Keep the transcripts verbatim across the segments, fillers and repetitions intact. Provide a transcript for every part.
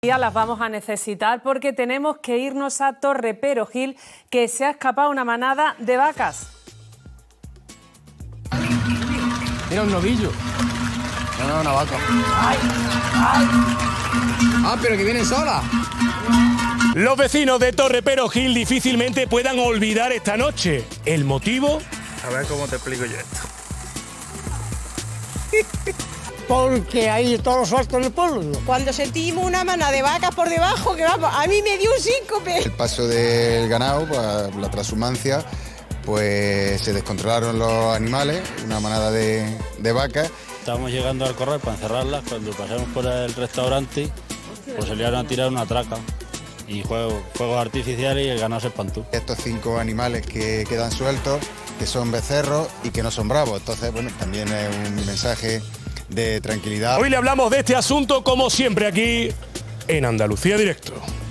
Ya las vamos a necesitar porque tenemos que irnos a Torreperogil, que se ha escapado una manada de vacas. Era un novillo. No, no, una vaca. ¡Ay! ¡Ay! Ah, pero que vienen solas. Los vecinos de Torreperogil difícilmente puedan olvidar esta noche. ¿El motivo? A ver cómo te explico yo esto. Porque hay todos los sueltos en el pueblo. Cuando sentimos una manada de vacas por debajo, que vamos, a mí me dio un síncope. El paso del ganado, pues, la transhumancia, pues se descontrolaron los animales, una manada de, de vacas. Estábamos llegando al corral para encerrarlas, cuando pasamos por el restaurante, pues se liaron a tirar una traca y juego, fuegos artificiales y el ganado se espantó. Estos cinco animales que quedan sueltos, que son becerros y que no son bravos, entonces, bueno, también es un mensaje de tranquilidad. Hoy le hablamos de este asunto como siempre aquí en Andalucía Directo.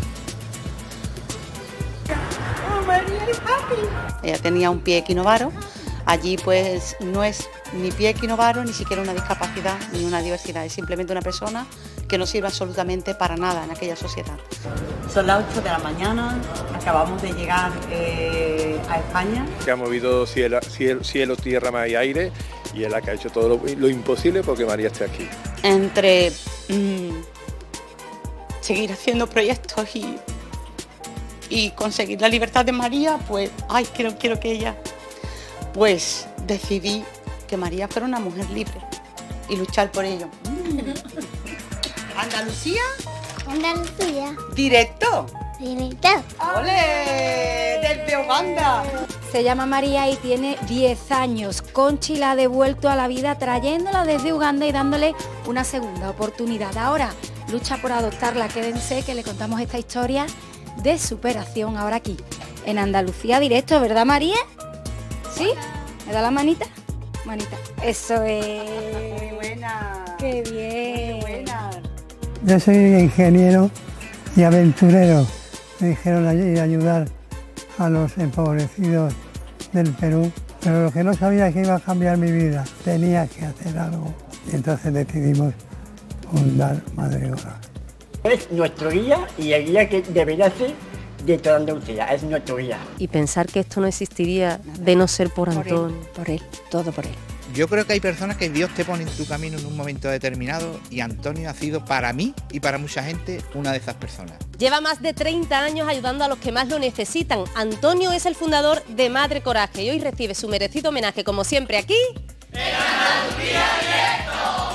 Ella tenía un pie equinovaro, allí pues no es ni pie equinovaro, ni siquiera una discapacidad, ni una diversidad, es simplemente una persona que no sirve absolutamente para nada en aquella sociedad. Son las ocho de la mañana, acabamos de llegar eh, a España. Se ha movido cielo, cielo, cielo, tierra, mar y aire, y es la que ha hecho todo lo, lo imposible porque María esté aquí. Entre mmm, seguir haciendo proyectos y, y conseguir la libertad de María, pues, ay, quiero, quiero que ella, pues decidí que María fuera una mujer libre y luchar por ello. ¿Andalucía? Andalucía. ¿Directo? Directo. ¡Ole! ¡Desde Uganda! Se llama María y tiene diez años. Conchi la ha devuelto a la vida trayéndola desde Uganda y dándole una segunda oportunidad. Ahora lucha por adoptarla. Quédense que le contamos esta historia de superación ahora aquí, en Andalucía Directo, ¿verdad, María? ¿Sí? ¿Me da la manita? Manita. Eso es. Muy buena. Qué bien. Muy buena. Yo soy ingeniero y aventurero. Me dijeron allí ayudar a los empobrecidos del Perú, pero lo que no sabía es que iba a cambiar mi vida. Tenía que hacer algo. Y entonces decidimos fundar Madre Coraje. Es nuestro guía y el guía que debería ser de toda Andalucía, es nuestro guía. Y pensar que esto no existiría de no ser por, por Antonio. Él, por él, todo por él. Yo creo que hay personas que Dios te pone en tu camino en un momento determinado y Antonio ha sido para mí y para mucha gente una de esas personas. Lleva más de treinta años ayudando a los que más lo necesitan. Antonio es el fundador de Madre Coraje y hoy recibe su merecido homenaje, como siempre, aquí en Andalucía Directo.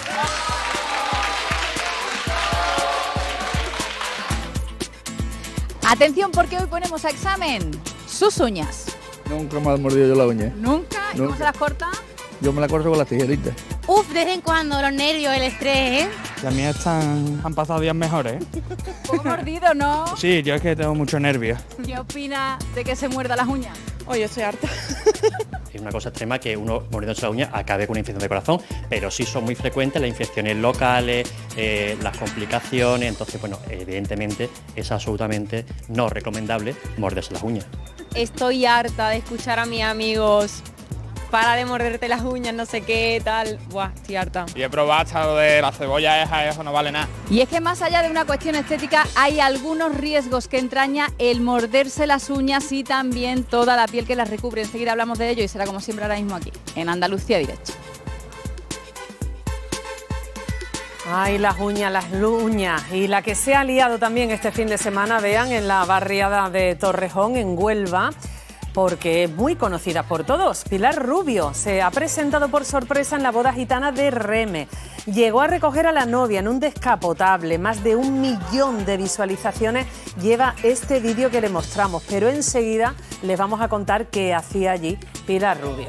Atención, porque hoy ponemos a examen sus uñas. Nunca me he mordido yo la uña. ¿Nunca? ¿Y Nunca. cómo se las corta? Yo me la corto con las tijeritas. Uf, de vez en cuando, los nervios, el estrés, ¿eh? Las mías están, han pasado días mejores, ¿eh? ¿Un poco mordido, no? Sí, yo es que tengo mucho nervio. ¿Qué opina de que se muerda las uñas? Oh, yo estoy harta. Es una cosa extrema que uno mordiéndose la uña acabe con una infección de corazón, pero sí son muy frecuentes las infecciones locales, eh, las complicaciones, entonces, bueno, evidentemente es absolutamente no recomendable morderse las uñas. Estoy harta de escuchar a mis amigos, para de morderte las uñas, no sé qué, tal. Buah, estoy harta. Y he probado hasta lo de la cebolla esa, eso no vale nada. Y es que más allá de una cuestión estética, hay algunos riesgos que entraña el morderse las uñas y también toda la piel que las recubre. Enseguida hablamos de ello y será como siempre ahora mismo aquí, en Andalucía Directo. Ay, las uñas, las uñas. Y la que se ha liado también este fin de semana, vean, en la barriada de Torrejón, en Huelva, porque es muy conocida por todos. Pilar Rubio se ha presentado por sorpresa en la boda gitana de Reme. Llegó a recoger a la novia en un descapotable. Más de un millón de visualizaciones lleva este vídeo que le mostramos. Pero enseguida les vamos a contar qué hacía allí Pilar Rubio.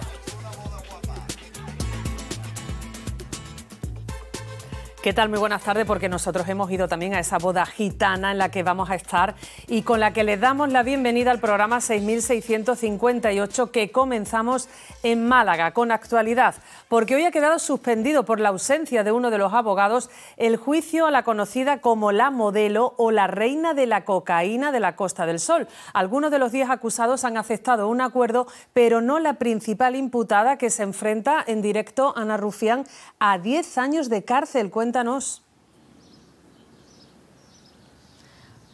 ¿Qué tal? Muy buenas tardes, porque nosotros hemos ido también a esa boda gitana en la que vamos a estar y con la que les damos la bienvenida al programa seis mil seiscientos cincuenta y ocho que comenzamos en Málaga, con actualidad, porque hoy ha quedado suspendido por la ausencia de uno de los abogados el juicio a la conocida como la modelo o la reina de la cocaína de la Costa del Sol. Algunos de los diez acusados han aceptado un acuerdo, pero no la principal imputada, que se enfrenta en directo, Ana Rufián, a diez años de cárcel. Cuéntanos.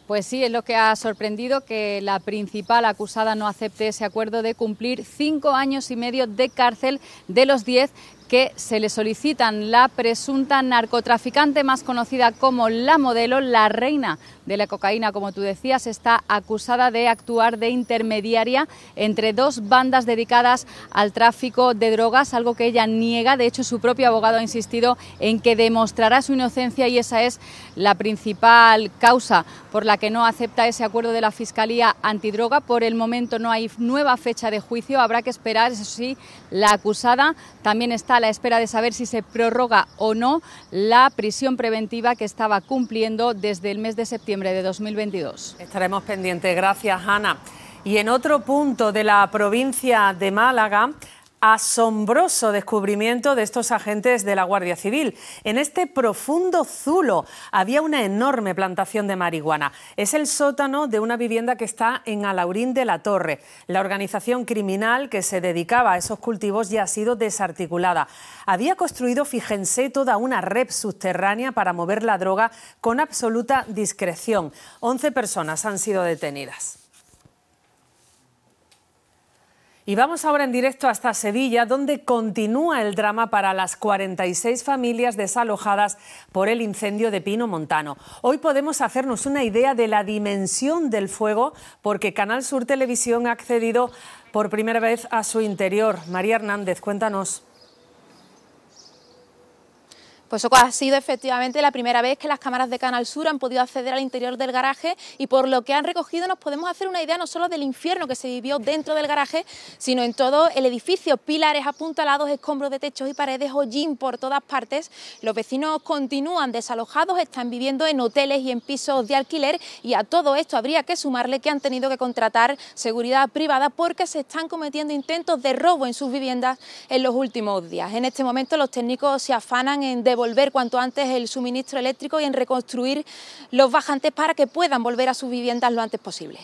Pues sí, es lo que ha sorprendido, que la principal acusada no acepte ese acuerdo de cumplir cinco años y medio de cárcel de los diez que se le solicitan. La presunta narcotraficante más conocida como La Modelo, la reina de la cocaína, como tú decías, está acusada de actuar de intermediaria entre dos bandas dedicadas al tráfico de drogas, algo que ella niega. De hecho, su propio abogado ha insistido en que demostrará su inocencia y esa es la principal causa por la que no acepta ese acuerdo de la Fiscalía Antidroga. Por el momento no hay nueva fecha de juicio, habrá que esperar. Eso sí, la acusada también está a la espera de saber si se prorroga o no la prisión preventiva que estaba cumpliendo desde el mes de septiembre de dos mil veintidós. Estaremos pendientes. Gracias, Ana. Y en otro punto de la provincia de Málaga, asombroso descubrimiento de estos agentes de la Guardia Civil. En este profundo zulo había una enorme plantación de marihuana. Es el sótano de una vivienda que está en Alaurín de la Torre. La organización criminal que se dedicaba a esos cultivos ya ha sido desarticulada. Había construido, fíjense, toda una red subterránea para mover la droga con absoluta discreción. once personas han sido detenidas. Y vamos ahora en directo hasta Sevilla, donde continúa el drama para las cuarenta y seis familias desalojadas por el incendio de Pino Montano. Hoy podemos hacernos una idea de la dimensión del fuego, porque Canal Sur Televisión ha accedido por primera vez a su interior. María Hernández, cuéntanos. Pues eso ha sido efectivamente la primera vez que las cámaras de Canal Sur han podido acceder al interior del garaje, y por lo que han recogido nos podemos hacer una idea no solo del infierno que se vivió dentro del garaje, sino en todo el edificio. Pilares apuntalados, escombros de techos y paredes, hollín por todas partes. Los vecinos continúan desalojados, están viviendo en hoteles y en pisos de alquiler, y a todo esto habría que sumarle que han tenido que contratar seguridad privada porque se están cometiendo intentos de robo en sus viviendas en los últimos días. En este momento los técnicos se afanan en devolver volver cuanto antes el suministro eléctrico y en reconstruir los bajantes para que puedan volver a sus viviendas lo antes posible.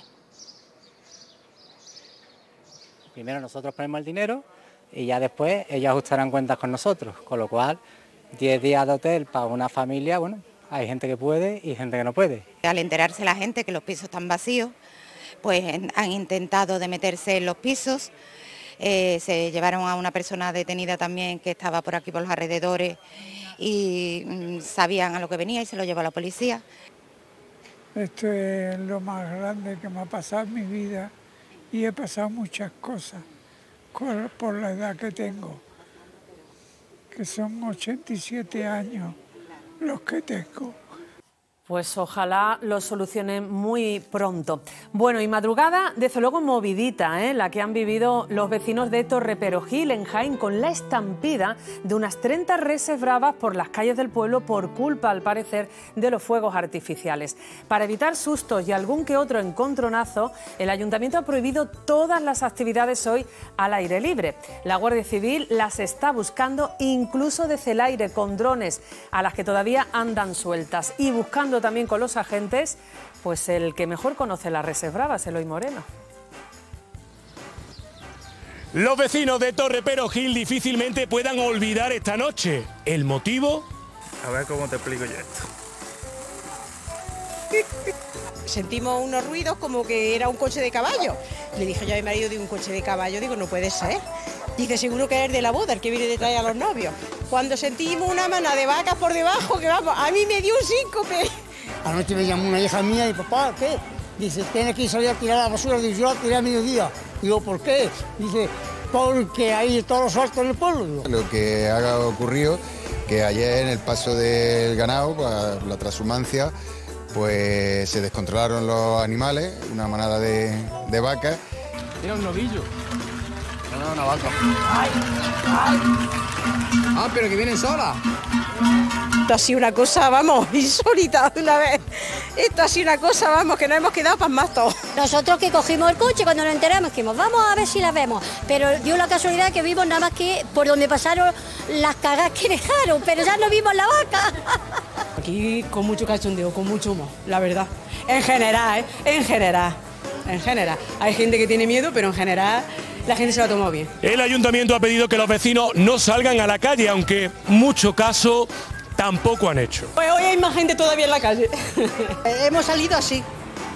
Primero nosotros ponemos el dinero y ya después ellos ajustarán cuentas con nosotros, con lo cual diez días de hotel para una familia, bueno, hay gente que puede y gente que no puede. Al enterarse la gente que los pisos están vacíos, pues han intentado de meterse en los pisos. Eh, se llevaron a una persona detenida también que estaba por aquí por los alrededores y mmm, sabían a lo que venía y se lo llevó a la policía. Esto es lo más grande que me ha pasado en mi vida y he pasado muchas cosas por la edad que tengo, que son ochenta y siete años los que tengo. Pues ojalá lo solucionen muy pronto. Bueno, y madrugada, desde luego, movidita, ¿eh? La que han vivido los vecinos de Torreperogil, en Jaén, con la estampida de unas treinta reses bravas por las calles del pueblo por culpa, al parecer, de los fuegos artificiales. Para evitar sustos y algún que otro encontronazo, el Ayuntamiento ha prohibido todas las actividades hoy al aire libre. La Guardia Civil las está buscando, incluso desde el aire, con drones, a las que todavía andan sueltas, y buscando también con los agentes, pues el que mejor conoce las reses bravas, Eloy Moreno. Los vecinos de Torreperogil difícilmente puedan olvidar esta noche. ¿El motivo? A ver cómo te explico yo esto. Sentimos unos ruidos como que era un coche de caballo. Le dije yo a mi marido, de un coche de caballo, digo, no puede ser. Dice, seguro que es de la boda, el que viene de traer a los novios. Cuando sentimos una manada de vacas por debajo, que vamos, a mí me dio un síncope. Anoche me llamó una hija mía y, papá, ¿qué? Dice, tienes que salir a tirar la basura. Dice, yo la tiré a mediodía. Digo, ¿por qué? Dice, porque hay todos los saltos en el pueblo. Lo que ha ocurrido, que ayer en el paso del ganado, la transhumancia, pues se descontrolaron los animales, una manada de, de vacas. Era un novillo. No, no, una vaca. ¡Ay! ¡Ay! Ah, pero que vienen solas. Esto ha sido una cosa, vamos, insólita de una vez. Esto ha sido una cosa, vamos, que nos hemos quedado pasmados todos. Nosotros que cogimos el coche, cuando nos enteramos, dijimos, vamos a ver si la vemos. Pero dio la casualidad que vimos nada más que por donde pasaron las cagas que dejaron, pero ya no vimos la vaca. Aquí con mucho cachondeo, con mucho humo, la verdad. En general, ¿eh? En general. En general. Hay gente que tiene miedo, pero en general la gente se lo ha tomado bien. El ayuntamiento ha pedido que los vecinos no salgan a la calle, aunque mucho caso tampoco han hecho. Pues hoy hay más gente todavía en la calle. Hemos salido así,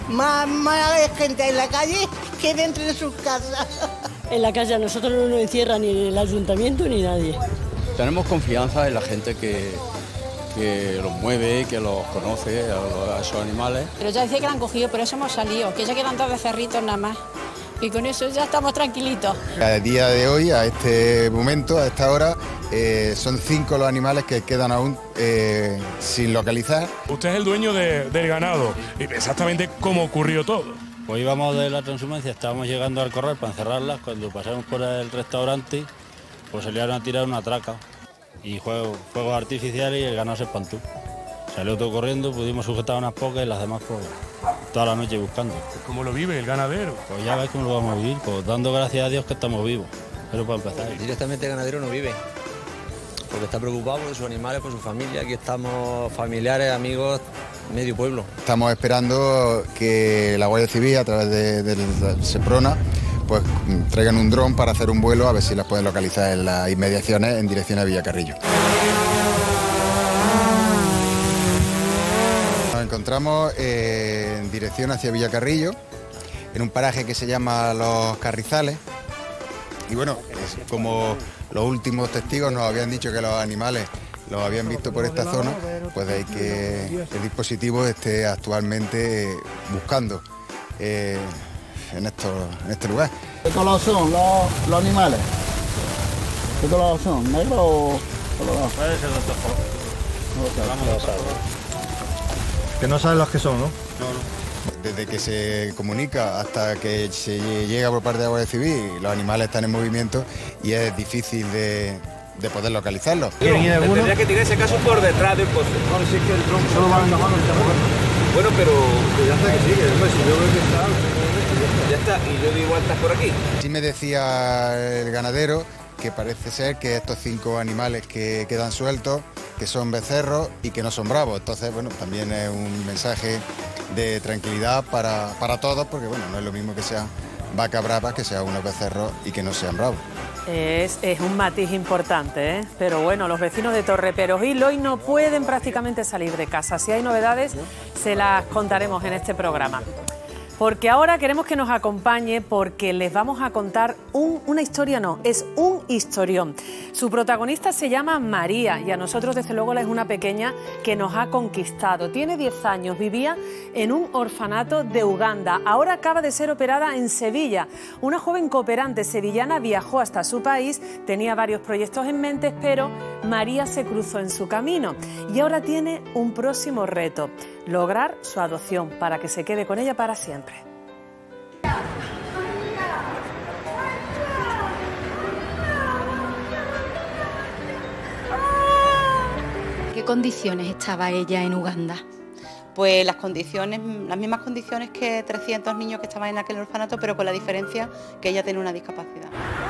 Más, más gente en la calle que dentro de sus casas. En la calle a nosotros no nos encierra ni el ayuntamiento ni nadie. Tenemos confianza en la gente que, que los mueve, que los conoce, a, los- a esos animales. Pero ya decía que la han cogido, por eso hemos salido, que ya quedan dos becerritos nada más. Y con eso ya estamos tranquilitos. A día de hoy, a este momento, a esta hora, eh, son cinco los animales que quedan aún eh, sin localizar. Usted es el dueño de- del ganado. ¿Y exactamente cómo ocurrió todo? Pues íbamos de la transhumancia, estábamos llegando al corral para encerrarlas, cuando pasamos por el restaurante, pues se liaron a tirar una traca y juegos, fuegos artificiales y el ganado se espantó. Salió todo corriendo, pudimos sujetar unas pocas y las demás pues toda la noche buscando. ¿Cómo lo vive el ganadero? Pues ya ves cómo lo vamos a vivir, pues dando gracias a Dios que estamos vivos. Pero para empezar. Directamente el ganadero no vive, porque está preocupado por sus animales, por su familia. Aquí estamos familiares, amigos, medio pueblo. Estamos esperando que la Guardia Civil, a través de, del Seprona, pues traigan un dron para hacer un vuelo a ver si las pueden localizar en las inmediaciones en dirección a Villacarrillo. Nos encontramos eh, en dirección hacia Villacarrillo, en un paraje que se llama Los Carrizales. Y bueno, es como los últimos testigos nos habían dicho que los animales los habían visto por esta zona, pues de ahí que el dispositivo esté actualmente buscando eh, en, esto, en este lugar. ¿Qué color son los, los animales? ¿Qué color son? ¿Negro o colorado? Puede ser de otro color. No lo sé. Vamos a saber. Que no saben los que son, ¿no? Desde que se comunica hasta que se llega por parte de la Guardia Civil, los animales están en movimiento y es difícil de, de poder localizarlos. Tendría que tirar ese caso por detrás del pozo. No, si es que el tronco solo va en la mano. Bueno, pero ya está que sigue. Si yo veo que está, ya está. Y yo digo, estás por aquí. Sí me decía el ganadero que parece ser que estos cinco animales que quedan sueltos, que son becerros y que no son bravos. Entonces, bueno, también es un mensaje de tranquilidad para, para todos, porque bueno, no es lo mismo que sean vacas bravas que sean unos becerros y que no sean bravos. Es, es un matiz importante, ¿eh? Pero bueno, los vecinos de Torreperogil hoy no pueden prácticamente salir de casa. Si hay novedades, se las contaremos en este programa. Porque ahora queremos que nos acompañe porque les vamos a contar un, una historia, no, es un historión. Su protagonista se llama María y a nosotros desde luego es una pequeña que nos ha conquistado. Tiene diez años, vivía en un orfanato de Uganda, ahora acaba de ser operada en Sevilla. Una joven cooperante sevillana viajó hasta su país, tenía varios proyectos en mente, pero María se cruzó en su camino y ahora tiene un próximo reto, lograr su adopción para que se quede con ella para siempre. ¿En qué condiciones estaba ella en Uganda? Pues las condiciones, las mismas condiciones que trescientos niños que estaban en aquel orfanato, pero con la diferencia que ella tiene una discapacidad.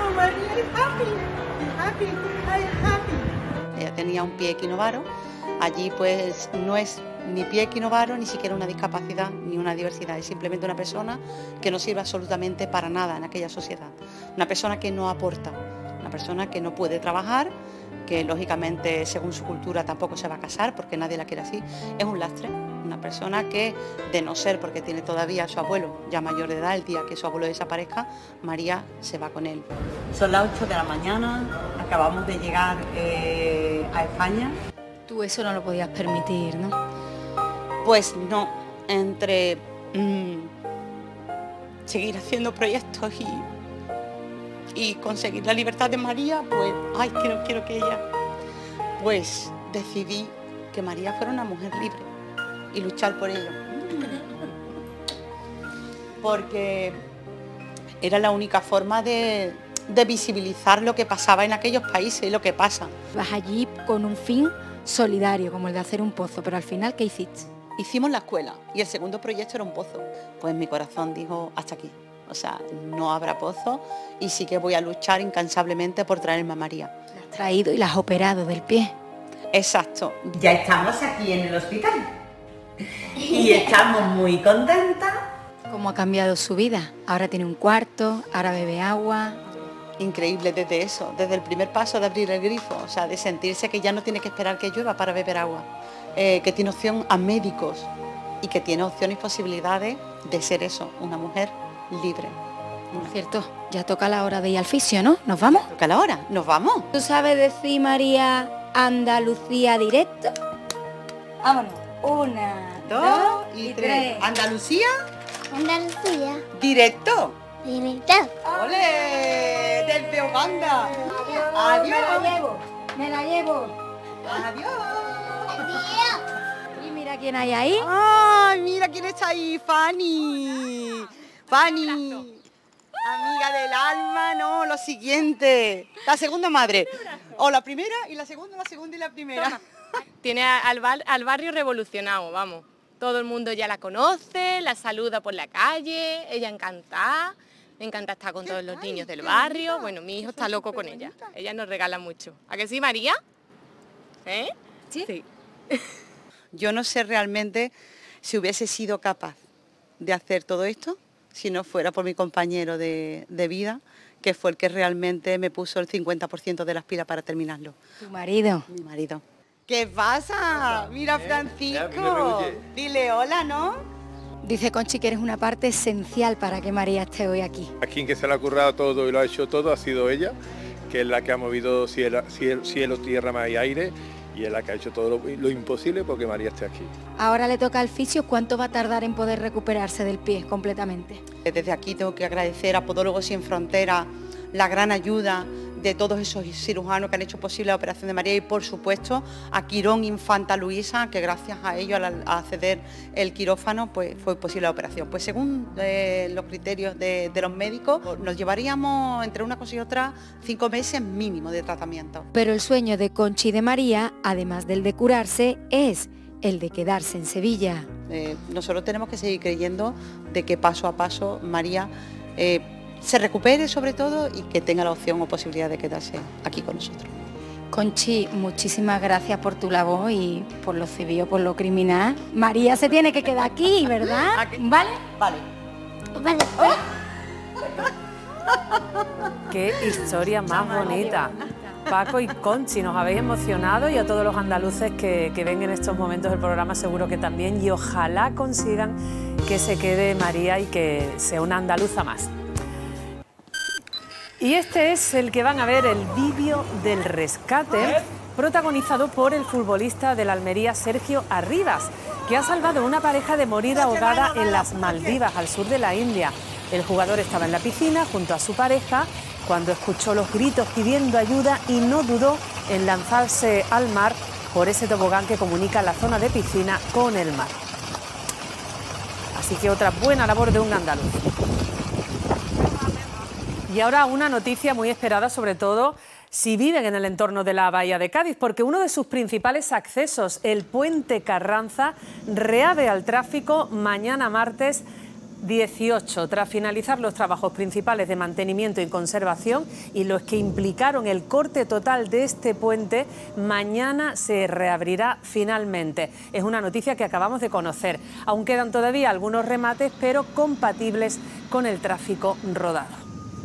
Ella tenía un pie equinovaro, allí pues no es ni pie equinovaro, ni siquiera una discapacidad, ni una diversidad, es simplemente una persona que no sirve absolutamente para nada en aquella sociedad, una persona que no aporta, una persona que no puede trabajar, que lógicamente según su cultura tampoco se va a casar porque nadie la quiere así, es un lastre, una persona que de no ser porque tiene todavía a su abuelo ya mayor de edad, el día que su abuelo desaparezca, María se va con él. Son las ocho de la mañana, acabamos de llegar eh, a España. Tú eso no lo podías permitir, ¿no? Pues no, entre mmm, seguir haciendo proyectos y y conseguir la libertad de María, pues, ay, que no quiero que ella, pues decidí que María fuera una mujer libre y luchar por ello. Porque era la única forma de, de visibilizar lo que pasaba en aquellos países y lo que pasa. Vas allí con un fin solidario, como el de hacer un pozo, pero al final, ¿qué hiciste? Hicimos la escuela y el segundo proyecto era un pozo. Pues mi corazón dijo, hasta aquí. O sea, no habrá pozo y sí que voy a luchar incansablemente por traerme a María. La has traído y la has operado del pie. Exacto. Ya estamos aquí en el hospital y estamos muy contentas. ¿Cómo ha cambiado su vida? Ahora tiene un cuarto, ahora bebe agua. Increíble desde eso, desde el primer paso de abrir el grifo, o sea, de sentirse que ya no tiene que esperar que llueva para beber agua, eh, que tiene opción a médicos y que tiene opciones y posibilidades de ser eso, una mujer libre. Por cierto, ya toca la hora de ir al fisio, ¿no? ¿Nos vamos? Toca la hora, nos vamos. ¿Tú sabes decir, María, Andalucía directo? Vámonos. Una, Dos, dos y, y tres. tres. Andalucía, Andalucía. directo. Directo. ¡Ole! Desde Uganda. Adiós. Me la llevo. Me la llevo. Adiós. Y mira quién hay ahí. ¡Ay, mira quién está ahí! ¡Fanny! ¡Fanny! Amiga del alma, no, lo siguiente. La segunda madre. O la primera y la segunda, la segunda y la primera. Tiene al, bar, al barrio revolucionado, vamos. Todo el mundo ya la conoce, la saluda por la calle, ella encantada. Me encanta estar con todos los niños del barrio. Bueno, mi hijo está loco con ella. Ella nos regala mucho. ¿A que sí, María? ¿Eh? Sí. sí. Yo no sé realmente si hubiese sido capaz de hacer todo esto si no fuera por mi compañero de, de vida, que fue el que realmente me puso el cincuenta por ciento de las pilas para terminarlo. ¿Tu marido? Mi marido. ¿Qué pasa? Mira, Francisco, dile hola, ¿no? Dice Conchi que eres una parte esencial para que María esté hoy aquí. A quien que se le ha currado todo y lo ha hecho todo ha sido ella, que es la que ha movido cielo, cielo, cielo tierra, mar y aire, y es la que ha hecho todo lo, lo imposible porque María esté aquí. Ahora le toca al fisio. ¿Cuánto va a tardar en poder recuperarse del pie completamente? Desde aquí tengo que agradecer a Podólogos Sin Fronteras la gran ayuda de todos esos cirujanos que han hecho posible la operación de María y, por supuesto, a Quirón Infanta Luisa, que gracias a ellos, al acceder el quirófano, pues fue posible la operación. Pues según eh, los criterios de, de los médicos, nos llevaríamos entre una cosa y otra cinco meses mínimo de tratamiento. Pero el sueño de Conchi y de María, además del de curarse, es el de quedarse en Sevilla. Eh, nosotros tenemos que seguir creyendo de que paso a paso María eh, se recupere sobre todo y que tenga la opción o posibilidad de quedarse aquí con nosotros. Conchi, muchísimas gracias por tu labor y por lo civil o por lo criminal. María se tiene que quedar aquí, ¿verdad? ¿Aquí? ¿Vale? Vale. Vale. Qué historia más bonita. Paco y Conchi, nos habéis emocionado, y a todos los andaluces que, que ven en estos momentos el programa seguro que también, y ojalá consigan que se quede María y que sea una andaluza más. Y este es el que van a ver, el vídeo del rescate, protagonizado por el futbolista del Almería Sergio Arribas, que ha salvado a una pareja de morir ahogada en las Maldivas, al sur de la India. El jugador estaba en la piscina junto a su pareja cuando escuchó los gritos pidiendo ayuda y no dudó en lanzarse al mar por ese tobogán que comunica la zona de piscina con el mar. Así que otra buena labor de un andaluz. Y ahora una noticia muy esperada, sobre todo si viven en el entorno de la Bahía de Cádiz, porque uno de sus principales accesos, el Puente Carranza, reabre al tráfico mañana martes dieciocho, tras finalizar los trabajos principales de mantenimiento y conservación y los que implicaron el corte total de este puente. Mañana se reabrirá finalmente. Es una noticia que acabamos de conocer. Aún quedan todavía algunos remates, pero compatibles con el tráfico rodado.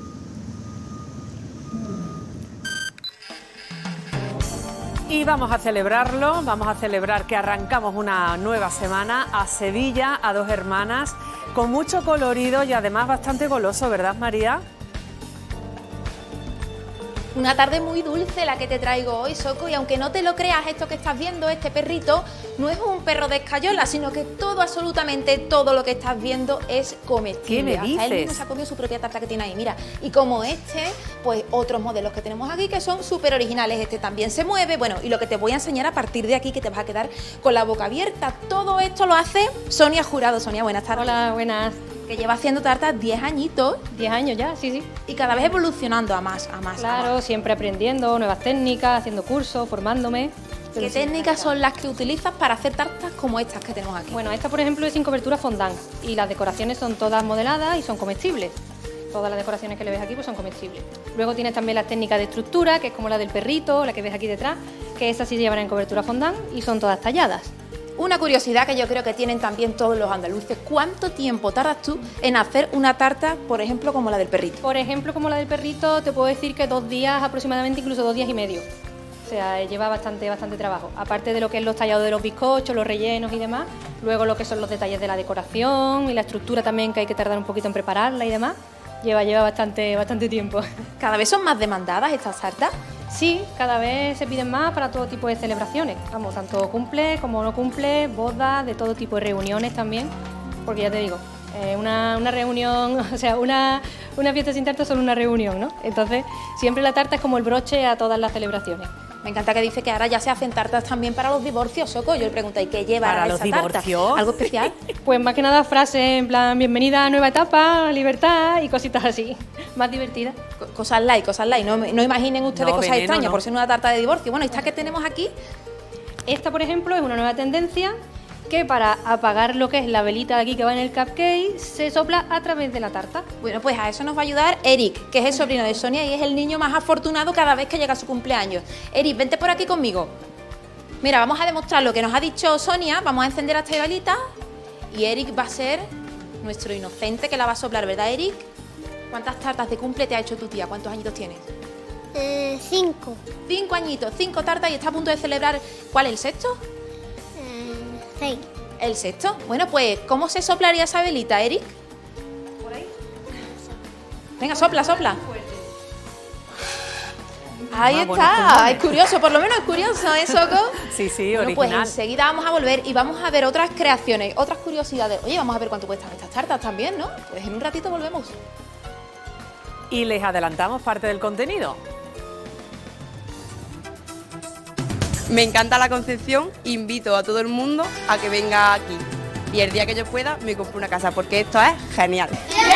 Y vamos a celebrarlo, vamos a celebrar que arrancamos una nueva semana a Sevilla, a dos hermanas, con mucho colorido y además bastante goloso, ¿verdad, María? Una tarde muy dulce la que te traigo hoy, Soco, y aunque no te lo creas, esto que estás viendo, este perrito, no es un perro de escayola, sino que todo, absolutamente todo lo que estás viendo es comestible. ¿Qué me dices? Hasta él mismo se ha comido su propia tarta que tiene ahí, mira. Y como este, pues otros modelos que tenemos aquí que son súper originales. Este también se mueve, bueno, y lo que te voy a enseñar a partir de aquí, que te vas a quedar con la boca abierta. Todo esto lo hace Sonia Jurado. Sonia, buenas tardes. Hola, buenas. Que lleva haciendo tartas diez añitos. diez años ya, sí, sí. Y cada vez evolucionando a más, a más. Claro, a más. siempre aprendiendo nuevas técnicas, haciendo cursos, formándome. ¿Qué técnicas son las que utilizas para hacer tartas como estas que tenemos aquí? Bueno, esta por ejemplo es sin cobertura fondant y las decoraciones son todas modeladas y son comestibles. Todas las decoraciones que le ves aquí pues son comestibles. Luego tienes también la técnica de estructura, que es como la del perrito, la que ves aquí detrás, que esas sí llevan en cobertura fondant y son todas talladas. Una curiosidad que yo creo que tienen también todos los andaluces. ¿Cuánto tiempo tardas tú en hacer una tarta, por ejemplo, como la del perrito? Por ejemplo, como la del perrito, te puedo decir que dos días aproximadamente, incluso dos días y medio. O sea, lleva bastante, bastante trabajo. Aparte de lo que es los tallados de los bizcochos, los rellenos y demás, luego lo que son los detalles de la decoración y la estructura también, que hay que tardar un poquito en prepararla y demás, lleva, lleva bastante, bastante tiempo. ¿Cada vez son más demandadas estas tartas? Sí, cada vez se piden más para todo tipo de celebraciones. Vamos, tanto cumple como no cumple, bodas, de todo tipo de reuniones también, porque ya te digo, eh, una, una reunión, o sea, una, una fiesta sin tarta es solo una reunión, ¿no? Entonces, siempre la tarta es como el broche a todas las celebraciones. Me encanta que dice que ahora ya se hacen tartas también para los divorcios, Soco. Yo le pregunto, ¿y qué lleva ¿Para esa los divorcios? tarta? ¿Algo especial? Pues más que nada frases en plan, bienvenida a nueva etapa, libertad y cositas así, más divertidas. C cosas light, cosas light. No, no imaginen ustedes No, cosas veneno, extrañas no. por ser una tarta de divorcio. Bueno, esta que tenemos aquí, Esta, por ejemplo, es una nueva tendencia que para apagar lo que es la velita de aquí que va en el cupcake, se sopla a través de la tarta. Bueno, pues a eso nos va a ayudar Eric, que es el sobrino de Sonia y es el niño más afortunado cada vez que llega su cumpleaños. Eric, vente por aquí conmigo. Mira, vamos a demostrar lo que nos ha dicho Sonia, vamos a encender esta velita y Eric va a ser nuestro inocente que la va a soplar, ¿verdad, Eric? ¿Cuántas tartas de cumple te ha hecho tu tía? ¿Cuántos añitos tienes? Eh, cinco. Cinco añitos, cinco tartas y está a punto de celebrar. ¿Cuál es el sexto? Eh, seis. ¿El sexto? Bueno, pues, ¿cómo se soplaría esa velita, Eric? ¿Por ahí? Venga, sopla, sopla. Ahí Ah, está, bueno, pues vale. es curioso, por lo menos es curioso, ¿eh, Soco? Sí, sí, Bueno, pues original. enseguida vamos a volver y vamos a ver otras creaciones, otras curiosidades. Oye, vamos a ver cuánto cuestan estas tartas también, ¿no? Pues en un ratito volvemos. Y les adelantamos parte del contenido. Me encanta la Concepción, invito a todo el mundo a que venga aquí. Y el día que yo pueda me compro una casa porque esto es genial.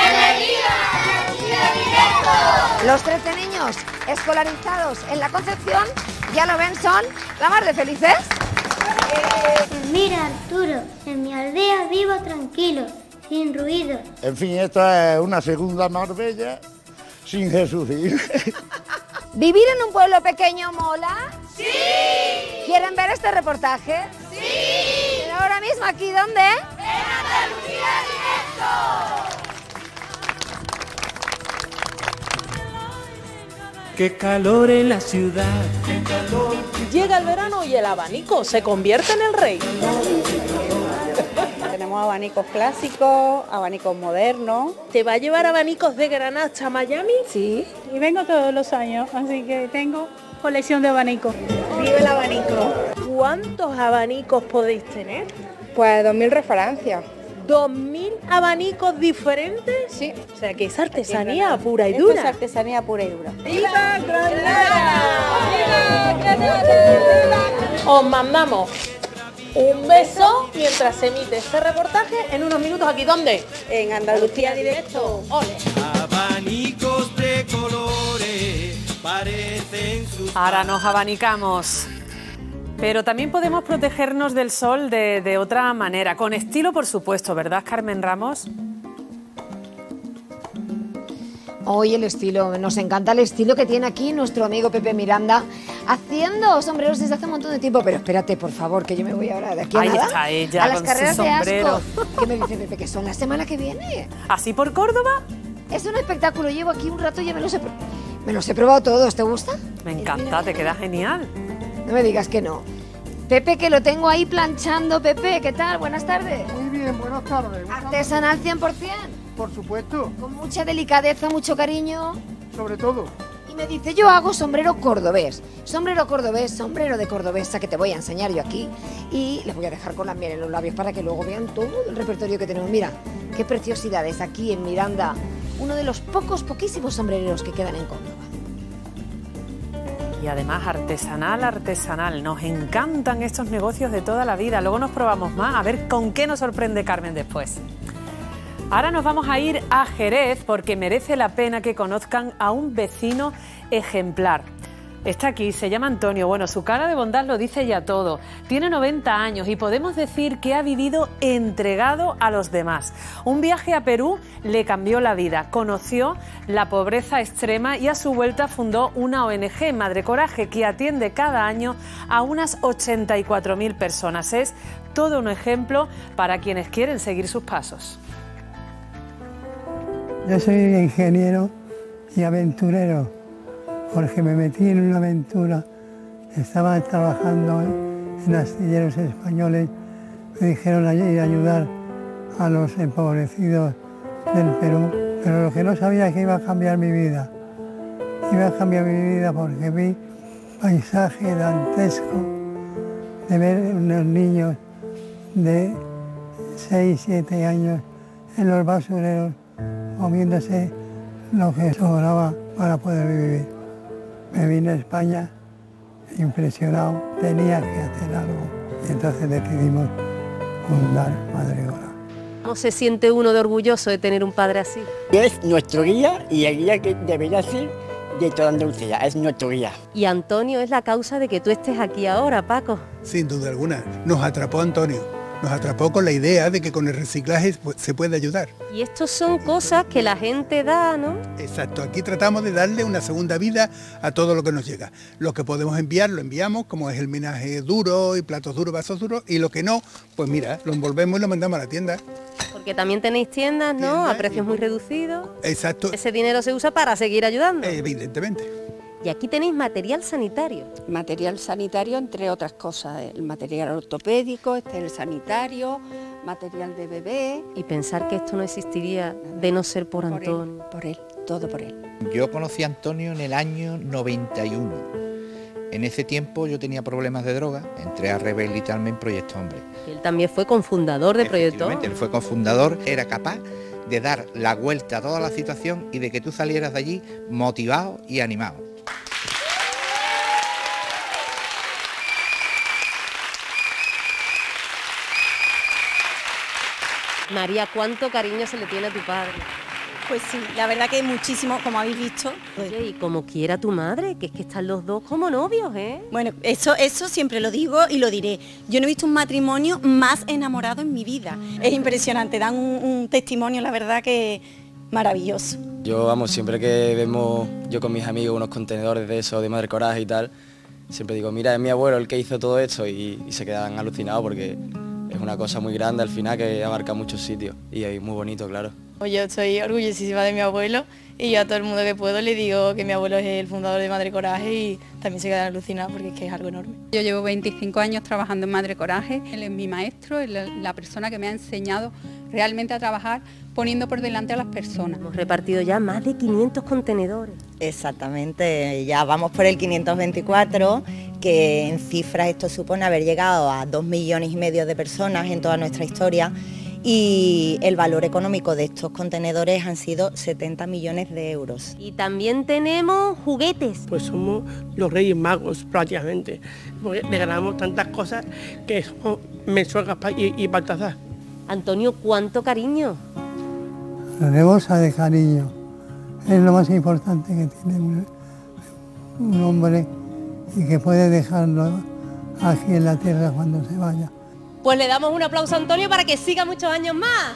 Los trece niños escolarizados en la Concepción, ya lo ven, son la mar de felices. Mira, Arturo, en mi aldea vivo tranquilo, sin ruido. En fin, esta es una segunda Marbella sin Jesús. ¿Vivir en un pueblo pequeño mola? ¡Sí! ¿Quieren ver este reportaje? ¡Sí! ¿Pero ahora mismo aquí dónde? ¡En Andalucía Directo! Qué calor en la ciudad. Qué calor. Llega el verano y el abanico se convierte en el rey. Tenemos abanicos clásicos, abanicos modernos. ¿Te va a llevar abanicos de Granada hasta Miami? Sí. Y vengo todos los años, así que tengo colección de abanicos. Vive el abanico. ¿Cuántos abanicos podéis tener? Pues dos mil referencias. ¿Dos mil abanicos diferentes? Sí. O sea que es artesanía pura y Esto dura. es artesanía pura y dura. ¡Viva Granada! ¡Viva Granada! Os mandamos un beso mientras se emite este reportaje en unos minutos aquí. ¿Dónde? En Andalucía Directo. ¡Ole! Abanicos de colores parecen sus... Ahora nos abanicamos. Pero también podemos protegernos del sol de, de otra manera, con estilo, por supuesto, ¿verdad, Carmen Ramos? Hoy el estilo, nos encanta el estilo que tiene aquí nuestro amigo Pepe Miranda, haciendo sombreros desde hace un montón de tiempo. Pero espérate, por favor, que yo me voy ahora de aquí a Ahí nada, está ella a las con carreras su de sombrero. Ascot. ¿Qué me dice Pepe? ¿Que son la semana que viene? ¿Así por Córdoba? Es un espectáculo, llevo aquí un rato y ya me los he, pro- me los he probado todos. ¿Te gusta? Me encanta, te queda genial. No me digas que no. Pepe, que lo tengo ahí planchando. Pepe, ¿qué tal? Buenas tardes. Muy bien, buenas tardes. Artesanal cien por cien. Por supuesto, Con mucha delicadeza, mucho cariño. sobre todo. Y me dice, yo hago sombrero cordobés. Sombrero cordobés, sombrero de cordobesa que te voy a enseñar yo aquí. Y les voy a dejar con la miel en los labios para que luego vean todo el repertorio que tenemos. Mira, qué preciosidades aquí en Miranda. Uno de los pocos, poquísimos sombrereros que quedan en Córdoba. Y además artesanal, artesanal. Nos encantan estos negocios de toda la vida. Luego nos probamos más, a ver con qué nos sorprende Carmen después. Ahora nos vamos a ir a Jerez porque merece la pena que conozcan a un vecino ejemplar. Está aquí, se llama Antonio. Bueno, su cara de bondad lo dice ya todo. Tiene noventa años y podemos decir que ha vivido entregado a los demás. Un viaje a Perú le cambió la vida. Conoció la pobreza extrema y a su vuelta fundó una O N G, Madre Coraje, que atiende cada año a unas ochenta y cuatro mil personas. Es todo un ejemplo para quienes quieren seguir sus pasos. Yo soy ingeniero y aventurero, porque me metí en una aventura estaba trabajando en astilleros españoles, me dijeron allí ayudar a los empobrecidos del Perú, pero lo que no sabía es que iba a cambiar mi vida. Iba a cambiar mi vida porque vi paisaje dantesco de ver unos niños de seis, siete años en los basureros comiéndose lo que sobraba para poder vivir. Me vine a España impresionado, tenía que hacer algo y entonces decidimos fundar Madrigora. ¿Cómo se siente uno de orgulloso de tener un padre así? Es nuestro guía y el guía que debería ser de toda Andalucía, es nuestro guía. Y Antonio es la causa de que tú estés aquí ahora, Paco. Sin duda alguna, nos atrapó Antonio. Nos atrapó con la idea de que con el reciclaje se puede ayudar. Y estos son cosas que la gente da, ¿no? Exacto, aquí tratamos de darle una segunda vida a todo lo que nos llega. Lo que podemos enviar, lo enviamos, como es el menaje duro y platos duros, vasos duros, y lo que no, pues mira, lo envolvemos y lo mandamos a la tienda. Porque también tenéis tiendas, ¿no? Tiendas, a precios muy reducidos. Exacto. Ese dinero se usa para seguir ayudando. Evidentemente. Y aquí tenéis material sanitario. Material sanitario, entre otras cosas, el material ortopédico, este es el sanitario, material de bebé. Y pensar que esto no existiría de no ser por, por Antonio. Él, por él, todo por él. Yo conocí a Antonio en el año noventa y uno. En ese tiempo yo tenía problemas de droga, entré a Rehabilitarme en Proyecto Hombre. Él también fue cofundador de Proyecto Hombre. Él fue cofundador, era capaz de dar la vuelta a toda la situación y de que tú salieras de allí motivado y animado. María, ¿cuánto cariño se le tiene a tu padre? Pues sí, la verdad que muchísimo, como habéis visto. Oye, y como quiera tu madre, que es que están los dos como novios, ¿eh? Bueno, eso, eso siempre lo digo y lo diré. Yo no he visto un matrimonio más enamorado en mi vida. Es impresionante, dan un, un testimonio, la verdad que maravilloso. Yo, vamos, siempre que vemos, yo con mis amigos, unos contenedores de eso, de Madre Coraje y tal, siempre digo, mira, es mi abuelo el que hizo todo esto y, y se quedan alucinados porque es una cosa muy grande al final que abarca muchos sitios y es muy bonito, claro. Yo estoy orgullosísima de mi abuelo y yo a todo el mundo que puedo le digo que mi abuelo es el fundador de Madre Coraje y también se quedan alucinados porque es que es algo enorme. Yo llevo veinticinco años trabajando en Madre Coraje, él es mi maestro, es la persona que me ha enseñado realmente a trabajar poniendo por delante a las personas. Hemos repartido ya más de quinientos contenedores. Exactamente, ya vamos por el quinientos veinticuatro, que en cifras esto supone haber llegado a dos millones y medio de personas en toda nuestra historia. Y el valor económico de estos contenedores han sido setenta millones de euros. Y también tenemos juguetes. Pues somos los Reyes Magos prácticamente, porque le ganamos tantas cosas que somos Melchor, Gaspar y, y Baltasar. Antonio, ¿cuánto cariño? Rebosa de cariño, es lo más importante que tiene un, un hombre y que puede dejarlo aquí en la tierra cuando se vaya. Pues le damos un aplauso a Antonio para que siga muchos años más.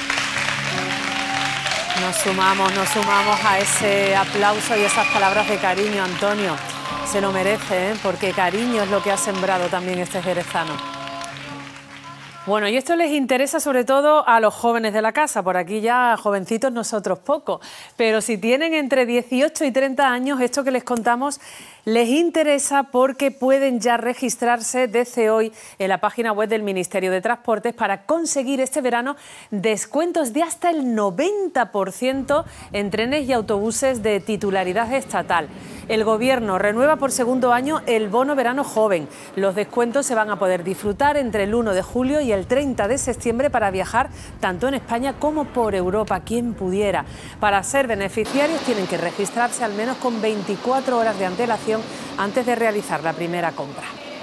Nos sumamos, nos sumamos a ese aplauso y esas palabras de cariño, Antonio. Se lo merece, ¿eh? Porque cariño es lo que ha sembrado también este jerezano. Bueno, y esto les interesa sobre todo a los jóvenes de la casa, por aquí ya jovencitos nosotros poco, pero si tienen entre dieciocho y treinta años, esto que les contamos les interesa porque pueden ya registrarse desde hoy en la página web del Ministerio de Transportes para conseguir este verano descuentos de hasta el noventa por ciento en trenes y autobuses de titularidad estatal. El Gobierno renueva por segundo año el bono verano joven. Los descuentos se van a poder disfrutar entre el uno de julio y el treinta de septiembre para viajar tanto en España como por Europa, quien pudiera. Para ser beneficiarios tienen que registrarse al menos con veinticuatro horas de antelación antes de realizar la primera compra.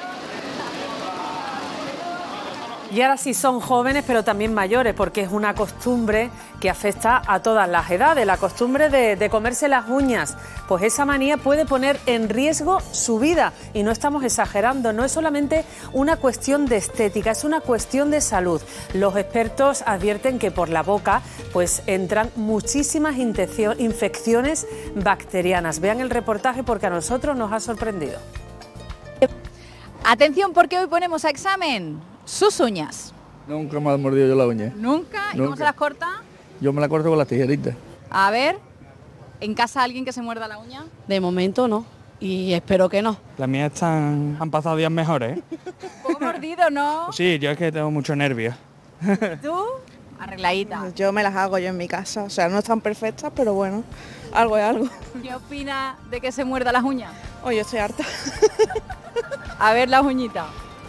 Y ahora sí son jóvenes, pero también mayores, porque es una costumbre que afecta a todas las edades, la costumbre de, de comerse las uñas. Pues esa manía puede poner en riesgo su vida, y no estamos exagerando, no es solamente una cuestión de estética, es una cuestión de salud. Los expertos advierten que por la boca pues entran muchísimas infecciones bacterianas. Vean el reportaje porque a nosotros nos ha sorprendido. Atención, porque hoy ponemos a examen sus uñas. Nunca me he mordido yo la uña. ¿Nunca? ¿Y Nunca. cómo se las corta? Yo me la corto con las tijeritas. A ver, ¿en casa alguien que se muerda la uña? De momento no. y espero que no. Las mías están, han pasado días mejores, ¿eh? Un poco mordido, ¿no? Sí, yo es que tengo mucho nervio. ¿Tú? Arregladita. Yo me las hago yo en mi casa, o sea, no están perfectas, pero bueno, algo es algo. ¿Qué opinas de que se muerda las uñas? Oye, estoy harta. A ver las uñitas.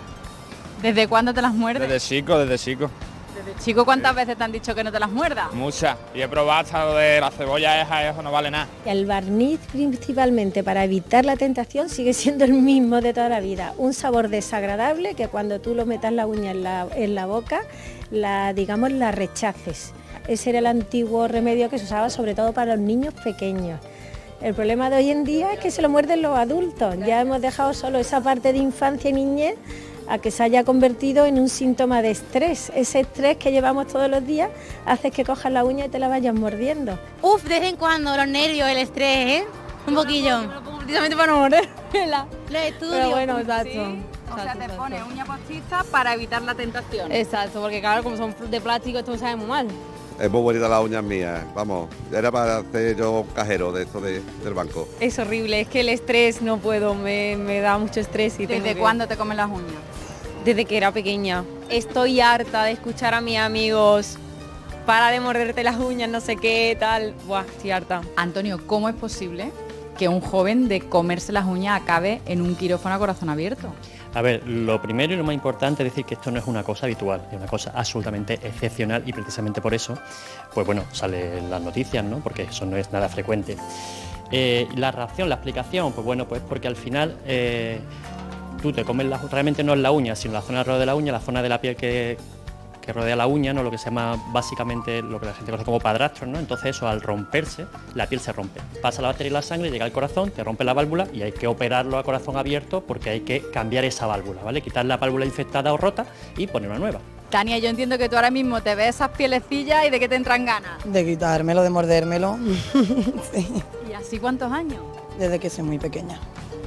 ¿Desde cuándo te las muerdes? Desde chico, desde chico. Desde chico, ¿cuántas veces te han dicho que no te las muerdas? Muchas. Y he probado hasta lo de la cebolla esa, eso no vale nada. El barniz principalmente para evitar la tentación sigue siendo el mismo de toda la vida. Un sabor desagradable que cuando tú lo metas la uña en la, en la boca, la, digamos, la rechaces. Ese era el antiguo remedio que se usaba sobre todo para los niños pequeños. El problema de hoy en día es que se lo muerden los adultos. Ya hemos dejado solo esa parte de infancia y niñez a que se haya convertido en un síntoma de estrés. Ese estrés que llevamos todos los días hace que cojas la uña y te la vayas mordiendo. Uf, de vez en cuando, los nervios, el estrés, ¿eh? Un poquillo. Precisamente para no morderla. Los estudios. Pero bueno, exacto. Sí. O sea, te pones uña postiza para evitar la tentación. Exacto, porque claro, como son de plástico, esto me sabe muy mal. Es muy bonita las uñas mías, vamos, era para hacer yo cajero de esto de, del banco. Es horrible, es que el estrés no puedo, me, me da mucho estrés. Y ¿Desde que... cuándo te comen las uñas? Desde que era pequeña. Estoy harta de escuchar a mis amigos, para de morderte las uñas, no sé qué, tal. Buah, estoy harta. Antonio, ¿cómo es posible que un joven de comerse las uñas acabe en un quirófano a corazón abierto? A ver, lo primero y lo más importante es decir que esto no es una cosa habitual, es una cosa absolutamente excepcional y precisamente por eso, pues bueno, salen las noticias, ¿no? Porque eso no es nada frecuente. Eh, la reacción, la explicación, pues bueno, pues porque al final eh, tú te comes la, realmente no es la uña, sino la zona alrededor de la uña, la zona de la piel que, que rodea la uña, ¿no? Lo que se llama básicamente lo que la gente conoce como padrastros, ¿no? Entonces eso al romperse, la piel se rompe, pasa la bacteria y la sangre, llega al corazón, te rompe la válvula y hay que operarlo a corazón abierto porque hay que cambiar esa válvula, ¿vale? Quitar la válvula infectada o rota y poner una nueva. Tania, yo entiendo que tú ahora mismo te ves esas pielecillas y de qué te entran ganas. De quitármelo, de mordérmelo. Sí. ¿Y así cuántos años? Desde que soy muy pequeña,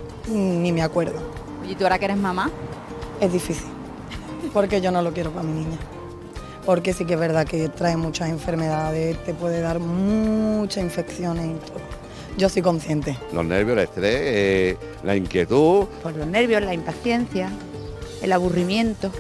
ni me acuerdo. ¿Y tú ahora que eres mamá? Es difícil, porque yo no lo quiero para mi niña. Porque sí que es verdad que trae muchas enfermedades, te puede dar muchas infecciones y todo. Yo soy consciente. Los nervios, el estrés, eh, la inquietud. Por los nervios, la impaciencia, el aburrimiento.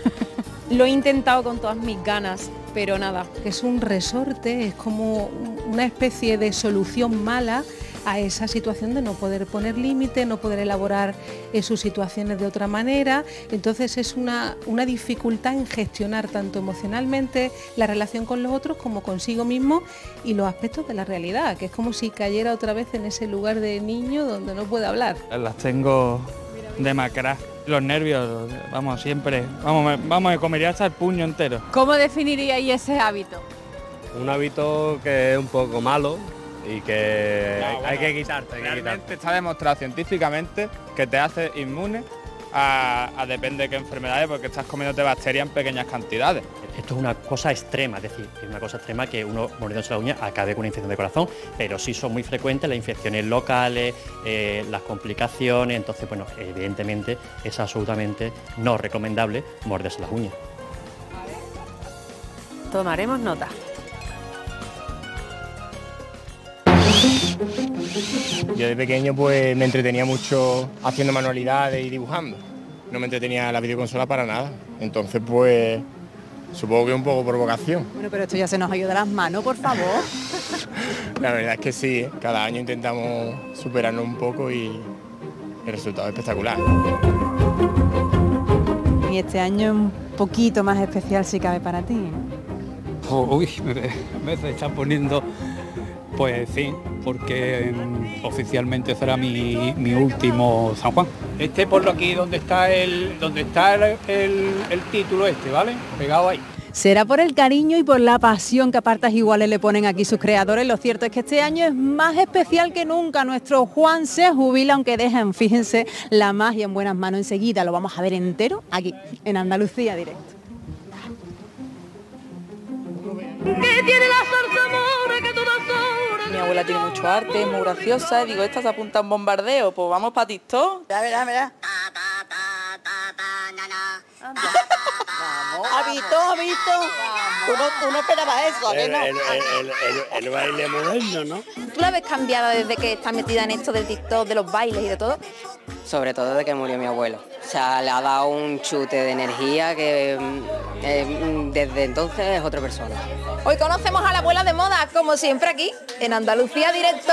Lo he intentado con todas mis ganas, pero nada. Es un resorte, es como una especie de solución mala a esa situación de no poder poner límite, no poder elaborar eh, sus situaciones de otra manera. Entonces es una, una dificultad en gestionar tanto emocionalmente la relación con los otros como consigo mismo y los aspectos de la realidad, que es como si cayera otra vez en ese lugar de niño donde no puede hablar. Las tengo demacradas. Los nervios, vamos, siempre, vamos, me, vamos, me comería hasta el puño entero. ¿Cómo definiríais ese hábito? Un hábito que es un poco malo y que no, hay, bueno, hay que quitarte. Hay realmente que quitarte. Está demostrado científicamente que te hace inmune a, a depende de qué enfermedades, porque estás comiéndote bacterias en pequeñas cantidades. Esto es una cosa extrema, es decir, es una cosa extrema que uno mordiéndose la uña acabe con una infección de corazón, pero sí son muy frecuentes las infecciones locales, eh, las complicaciones, entonces, bueno, evidentemente es absolutamente no recomendable morderse las uñas. Tomaremos nota. Yo de pequeño pues me entretenía mucho haciendo manualidades y dibujando. No me entretenía la videoconsola para nada. Entonces pues supongo que un poco por vocación. Bueno, pero esto ya se nos ha ido de las manos, por favor. La verdad es que sí, ¿eh? Cada año intentamos superarnos un poco y el resultado es espectacular. Y este año es un poquito más especial si cabe para ti, ¿eh? Oh, uy, me, me se está poniendo. Pues sí, porque um, oficialmente será mi, mi último San Juan. Este por lo aquí donde está el donde está el, el, el título este, ¿vale? Pegado ahí. Será por el cariño y por la pasión que a partes iguales le ponen aquí sus creadores. Lo cierto es que este año es más especial que nunca. Nuestro Juan se jubila, aunque dejen, fíjense, la magia en buenas manos enseguida. Lo vamos a ver entero aquí, en Andalucía Directo. Que tiene la zarzamora que todas horas. Mi abuela tiene mucho arte, es muy graciosa. Digo, esta se apunta a un bombardeo, pues vamos para TikTok. Ya verá, verá. ¿Ha visto? ¿Ha visto? Uno, uno esperaba eso, ¿eh? El, ¿No? el, el, el, el baile moderno, ¿no? ¿Tú la ves cambiada desde que estás metida en esto del TikTok, de los bailes y de todo? Sobre todo de que murió mi abuelo. O sea, le ha dado un chute de energía que eh, desde entonces es otra persona. Hoy conocemos a la abuela de moda, como siempre aquí, en Andalucía Directo.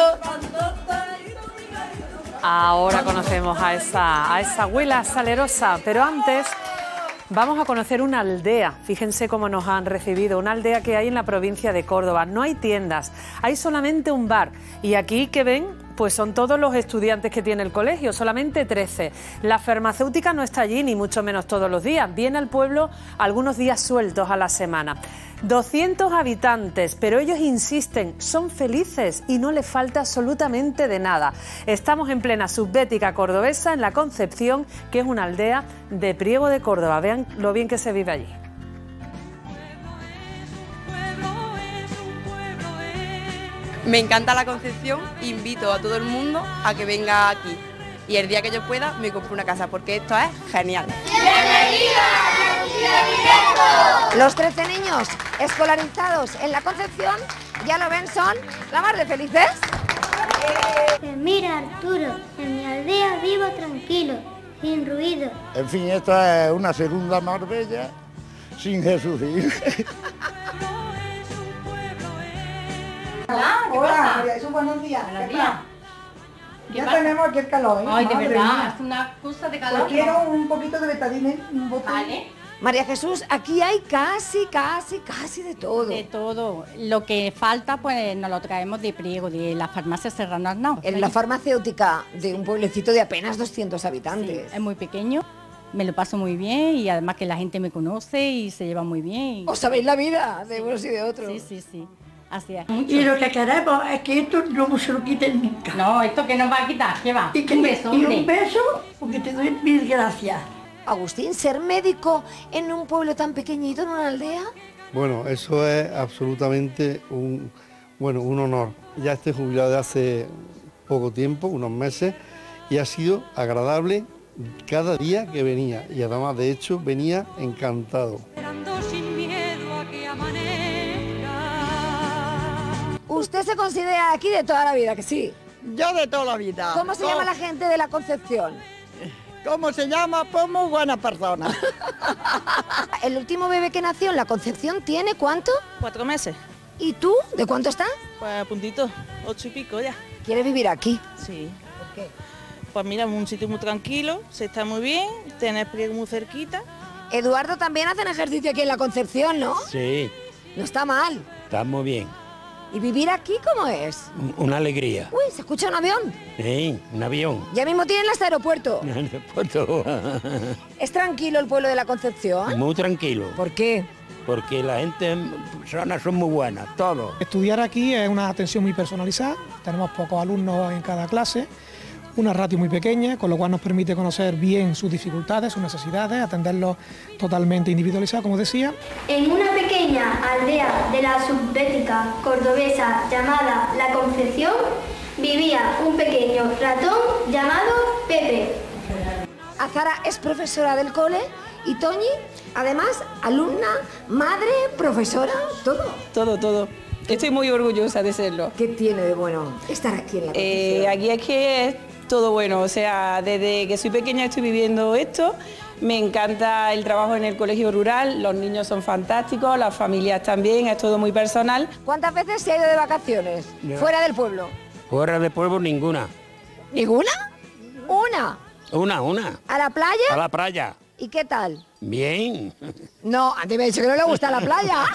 Ahora conocemos a esa, a esa abuela salerosa, pero antes vamos a conocer una aldea. Fíjense cómo nos han recibido, una aldea que hay en la provincia de Córdoba. No hay tiendas, hay solamente un bar. Y aquí que ven, pues son todos los estudiantes que tiene el colegio, solamente trece. La farmacéutica no está allí, ni mucho menos todos los días. Viene al pueblo algunos días sueltos a la semana. doscientos habitantes, pero ellos insisten, son felices y no les falta absolutamente de nada. Estamos en plena subbética cordobesa, en La Concepción, que es una aldea de Priego de Córdoba. Vean lo bien que se vive allí. Me encanta La Concepción, invito a todo el mundo a que venga aquí. Y el día que yo pueda me compro una casa, porque esto es genial. Los trece niños escolarizados en La Concepción, ya lo ven, son la mar de felices. Pues mira, Arturo, en mi aldea vivo tranquilo, sin ruido. En fin, esta es una segunda Marbella sin Jesús. Hola, Hola, María Jesús, buenos días. Buenos días. Ya tenemos aquí el calor, ¿eh? Ay, de Madre verdad, mía. es una cosa de calor. Pues quiero un poquito de betadine, un botón. Vale. María Jesús, aquí hay casi, casi, casi de todo. De todo. Lo que falta, pues nos lo traemos de Priego, de las farmacias Serrano Arnau. En la farmacéutica de un pueblecito de apenas doscientos habitantes. Sí, es muy pequeño, me lo paso muy bien y además que la gente me conoce y se lleva muy bien. Os sabéis la vida de unos y de otros. Sí, sí, sí. Así es. Y lo que queremos es que esto no se lo quiten nunca. No, esto que nos va a quitar, ¿qué va? Y, que un me- beso, y hombre. un beso, porque te doy mil gracias. Agustín, ser médico en un pueblo tan pequeñito, en una aldea. Bueno, eso es absolutamente un, bueno, un honor. Ya estoy jubilado de hace poco tiempo, unos meses, y ha sido agradable cada día que venía. Y además, de hecho, venía encantado. Sin miedo a que amanezca. Usted se considera aquí de toda la vida, que sí. Yo de toda la vida. ¿Cómo se ¿Cómo? llama la gente de La Concepción? ¿Cómo se llama? Pues muy buena persona. El último bebé que nació en La Concepción tiene ¿cuánto? Cuatro meses. ¿Y tú? ¿De cuánto estás? Pues a puntito, ocho y pico ya. ¿Quieres vivir aquí? Sí. ¿Por qué? Pues mira, un sitio muy tranquilo, se está muy bien, tenés Priego muy cerquita. Eduardo también hacen ejercicio aquí en La Concepción, ¿no? Sí, No está mal. está muy bien. ¿Y vivir aquí cómo es? Una alegría. Uy, se escucha un avión. Sí, un avión. Ya mismo tienen este aeropuerto. En el aeropuerto. ¿Es tranquilo el pueblo de La Concepción? Muy tranquilo. ¿Por qué? Porque la gente, personas son muy buenas, todos. Estudiar aquí es una atención muy personalizada, tenemos pocos alumnos en cada clase, una ratio muy pequeña, con lo cual nos permite conocer bien sus dificultades, sus necesidades, atenderlos totalmente individualizados, como decía. En una pequeña aldea de la subbética cordobesa llamada La Concepción, vivía un pequeño ratón llamado Pepe. Azara es profesora del cole y Toñi, además, alumna, madre, profesora, todo. Todo, todo. Estoy muy orgullosa de serlo. ¿Qué tiene de bueno estar aquí en La Concepción? Eh, aquí es que es todo bueno, o sea, desde que soy pequeña estoy viviendo esto. Me encanta el trabajo en el colegio rural, los niños son fantásticos, las familias también, es todo muy personal. ¿Cuántas veces se ha ido de vacaciones? Ya. Fuera del pueblo. Fuera de pueblo ninguna. ¿Ninguna? Una. Una, una. ¿A la playa? A la playa. ¿Y qué tal? Bien. No, antes me ha dicho que no le gusta la playa.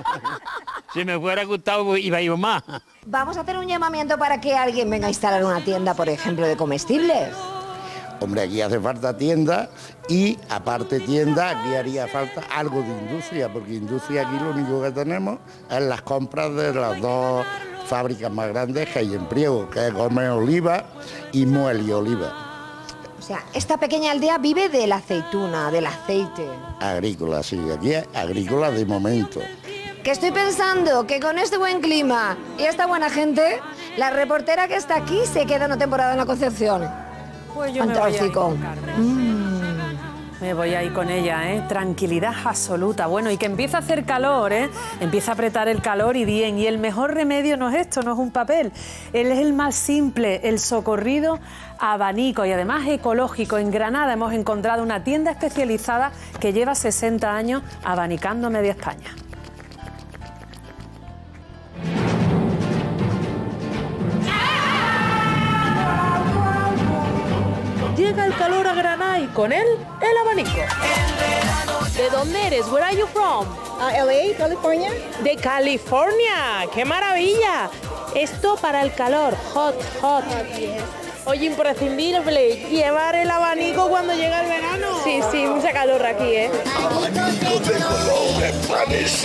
Si me fuera gustado iba a ir más. Vamos a hacer un llamamiento para que alguien venga a instalar una tienda, por ejemplo, de comestibles. Hombre, aquí hace falta tienda y aparte tienda, aquí haría falta algo de industria, porque industria aquí lo único que tenemos es las compras de las dos fábricas más grandes que hay en Priego, que es Gómez Oliva y Mueli Oliva. O sea, esta pequeña aldea vive de la aceituna, del aceite. Agrícola, sí, aquí es agrícola de momento. Que estoy pensando que con este buen clima y esta buena gente, la reportera que está aquí se queda una temporada en La Concepción. Pues yo me voy a Fantástico. ir, Carmen. Mm. Me voy ahí con ella, ¿eh? Tranquilidad absoluta. Bueno, y que empieza a hacer calor, ¿eh? Empieza a apretar el calor y bien. Y el mejor remedio no es esto, no es un papel. Él es el más simple, el socorrido abanico y además ecológico. En Granada hemos encontrado una tienda especializada que lleva sesenta años abanicando media España. Llega el calor a Granada y con él el abanico. ¿De dónde eres? Where are you from? Uh, L A, California. De California. ¡Qué maravilla! Esto para el calor. Hot, hot. Oye, imprescindible llevar el abanico cuando llega el verano. Sí, sí, mucha calor aquí, ¿eh? Abanico de colores,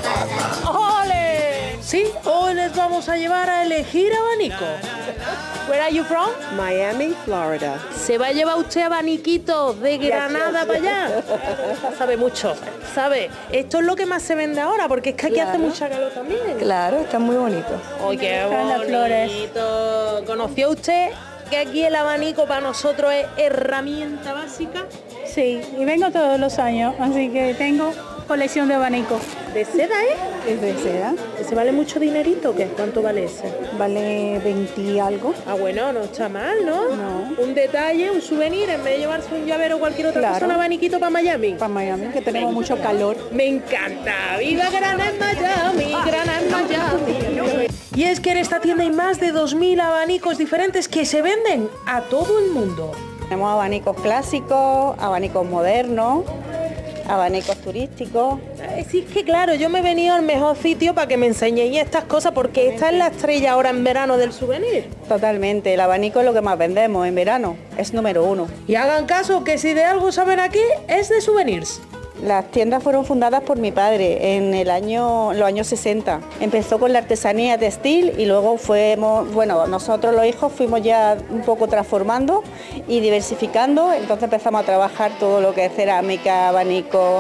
¡Ole! Sí, hoy les vamos a llevar a elegir abanico. Where are you from? Miami, Florida. ¿Se va a llevar usted abaniquito de Granada para allá? Sabe mucho, sabe. Esto es lo que más se vende ahora, porque es que aquí Claro. hace mucha calor también. Claro, están muy bonitos. ¡Ay, qué Están las flores. bonito! ¿Conoció usted que aquí el abanico para nosotros es herramienta básica? Sí, y vengo todos los años, así que tengo colección de abanicos. ¿De seda, eh? Es de seda. ¿Se vale mucho dinerito o qué? ¿Cuánto vale ese? Vale veinte y algo. Ah, bueno, no está mal, ¿no? No. Un detalle, un souvenir, en vez de llevarse un llavero o cualquier otra Claro. cosa, un abaniquito para Miami. Para Miami, que tenemos mucho calor. Me encanta. ¡Viva Granada en Miami! ¡Granada en Miami! Y es que en esta tienda hay más de dos mil abanicos diferentes que se venden a todo el mundo. Tenemos abanicos clásicos, abanicos modernos, abanicos turísticos. Eh, Sí, es que claro, yo me he venido al mejor sitio para que me enseñéis estas cosas, porque esta es la estrella ahora en verano del souvenir. Totalmente, el abanico es lo que más vendemos en verano, es número uno. Y hagan caso que si de algo saben aquí, es de souvenirs. Las tiendas fueron fundadas por mi padre en el año, los años sesenta. Empezó con la artesanía textil y luego fuimos, bueno, nosotros los hijos fuimos ya un poco transformando y diversificando, entonces empezamos a trabajar todo lo que es cerámica, abanico,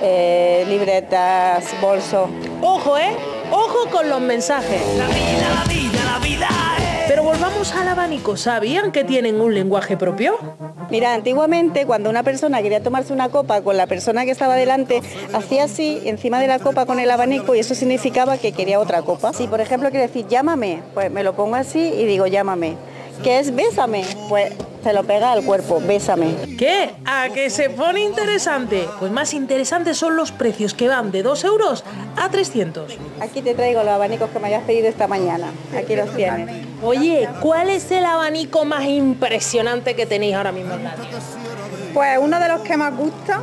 eh, libretas, bolsos. Ojo, ¿eh? Ojo con los mensajes. La vida, la vida, la vida. Pero volvamos al abanico. ¿Sabían que tienen un lenguaje propio? Mira, antiguamente cuando una persona quería tomarse una copa con la persona que estaba delante, hacía así encima de la copa con el abanico y eso significaba que quería otra copa. Si por ejemplo quiere decir llámame, pues me lo pongo así y digo llámame. ¿Qué es bésame? Pues se lo pega al cuerpo, bésame. ¿Qué? ¿A que se pone interesante? Pues más interesantes son los precios, que van de dos euros a trescientos. Aquí te traigo los abanicos que me hayas pedido esta mañana. Aquí los tienes. Oye, ¿cuál es el abanico más impresionante que tenéis ahora mismo en la tienda? Pues uno de los que más gusta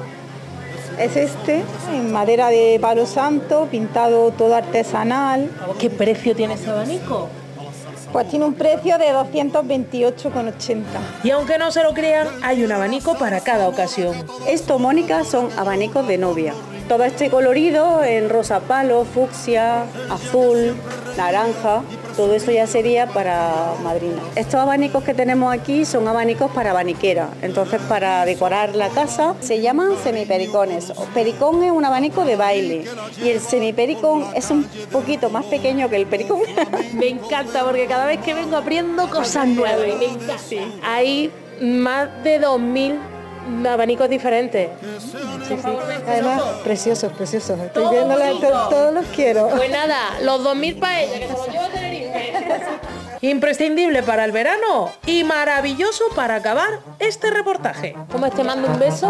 es este, en madera de palo santo, pintado todo artesanal. ¿Qué precio tiene ese abanico? Pues tiene un precio de doscientos veintiocho con ochenta. Y aunque no se lo crean, hay un abanico para cada ocasión. Esto, Mónica, son abanicos de novia. Todo este colorido en rosa palo, fucsia, azul, naranja, todo eso ya sería para madrina. Estos abanicos que tenemos aquí son abanicos para abaniquera, entonces para decorar la casa se llaman semipericones. Pericón es un abanico de baile y el semipericón es un poquito más pequeño que el pericón. Me encanta porque cada vez que vengo aprendo cosas nuevas y me encanta. Hay más de dos mil abanicos diferentes. Sí, sí. Además, preciosos, preciosos. Estoy viéndolos, to- todos los quiero. Pues nada, los dos mil para ella, que se los llevo a Tenerife. Imprescindible para el verano y maravilloso para acabar este reportaje. ¿Cómo es? Te mando un beso.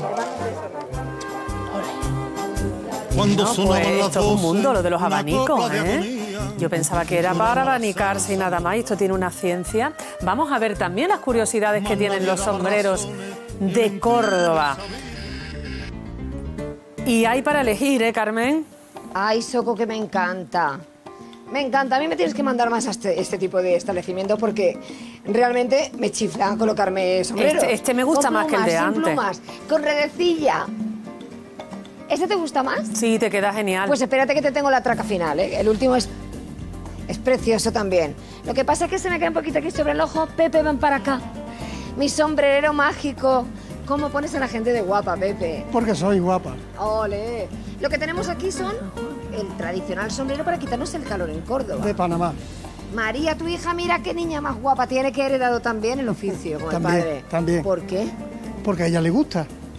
No, pues esto es un mundo, lo de los abanicos, ¿eh? Yo pensaba que era para abanicarse y nada más, y esto tiene una ciencia. Vamos a ver también las curiosidades que tienen los sombreros de Córdoba. Y hay para elegir, ¿eh, Carmen? Ay, Soco, que me encanta. Me encanta. A mí me tienes que mandar más a este, este tipo de establecimiento porque realmente me chifla colocarme sombreros. Este, este me gusta Con más que el de plumas, sin antes. plumas, con redecilla. ¿Este te gusta más? Sí, te queda genial. Pues espérate que te tengo la traca final, ¿eh? El último es, es precioso también. Lo que pasa es que se me cae un poquito aquí sobre el ojo. Pepe, ven para acá. Mi sombrerero mágico. ¿Cómo pones a la gente de guapa, Pepe? Porque soy guapa. Ole. Lo que tenemos aquí son el tradicional sombrero para quitarnos el calor en Córdoba. De Panamá. María, tu hija, mira qué niña más guapa tiene, que ha heredado también el oficio con También, el padre. también. ¿Por qué? Porque a ella le gusta.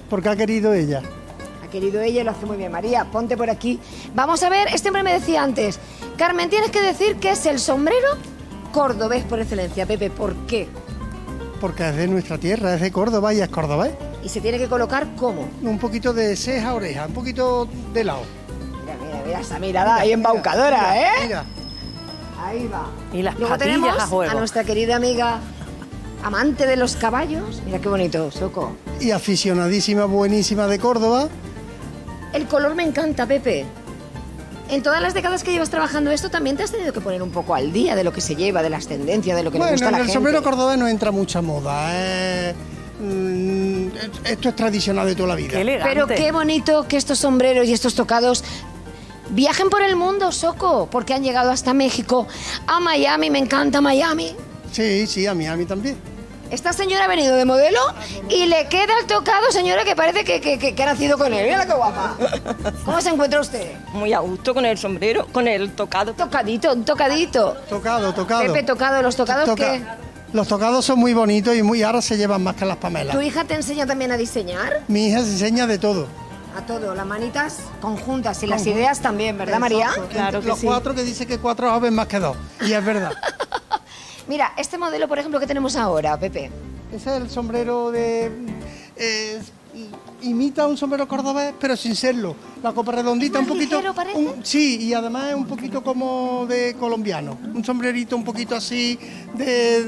porque ha querido ella. Ha querido ella y lo hace muy bien. María, ponte por aquí. Vamos a ver, este hombre me decía antes, Carmen, tienes que decir que es el sombrero cordobés por excelencia. Pepe, ¿por qué? Porque es de nuestra tierra, es de Córdoba y es cordobés. ¿Y se tiene que colocar cómo? Un poquito de ceja a oreja, un poquito de lado. Mira, mira, mira esa mirada ahí embaucadora, mira, ¿eh? Mira. Ahí va. Y las Luego patillas tenemos a juego. a nuestra querida amiga amante de los caballos. Mira qué bonito, Soco. Y aficionadísima, buenísima de Córdoba. El color me encanta, Pepe. En todas las décadas que llevas trabajando esto, también te has tenido que poner un poco al día de lo que se lleva, de las tendencias, de lo que le Bueno, gusta a en la el gente. sombrero cordobés no entra mucha moda. eh, mm, esto es tradicional de toda la vida. Pero qué bonito que estos sombreros y estos tocados viajen por el mundo, Soco, porque han llegado hasta México, a Miami. Me encanta Miami. Sí, sí, a Miami también. Esta señora ha venido de modelo y le queda el tocado, señora, que parece que, que, que, que ha nacido con él. Mira qué guapa. ¿Cómo se encuentra usted? Muy a gusto con el sombrero, con el tocado. Tocadito, un tocadito. Tocado, tocado. Pepe, tocado. ¿Los tocados Toca- qué? Los tocados son muy bonitos y muy ahora se llevan más que las pamelas. ¿Tu hija te enseña también a diseñar? Mi hija se enseña de todo. A todo, las manitas conjuntas y las Conjunto. ideas también, ¿verdad, María? Exacto. Entre los cuatro que dice que cuatro joven más que dos. Y es verdad. Mira, este modelo, por ejemplo, que tenemos ahora, Pepe. Ese es el sombrero de... eh, imita un sombrero cordobés, pero sin serlo. La copa redondita un ¿Más poquito... ligero parece? un- sí, y además es un poquito como de colombiano. Un sombrerito un poquito así de...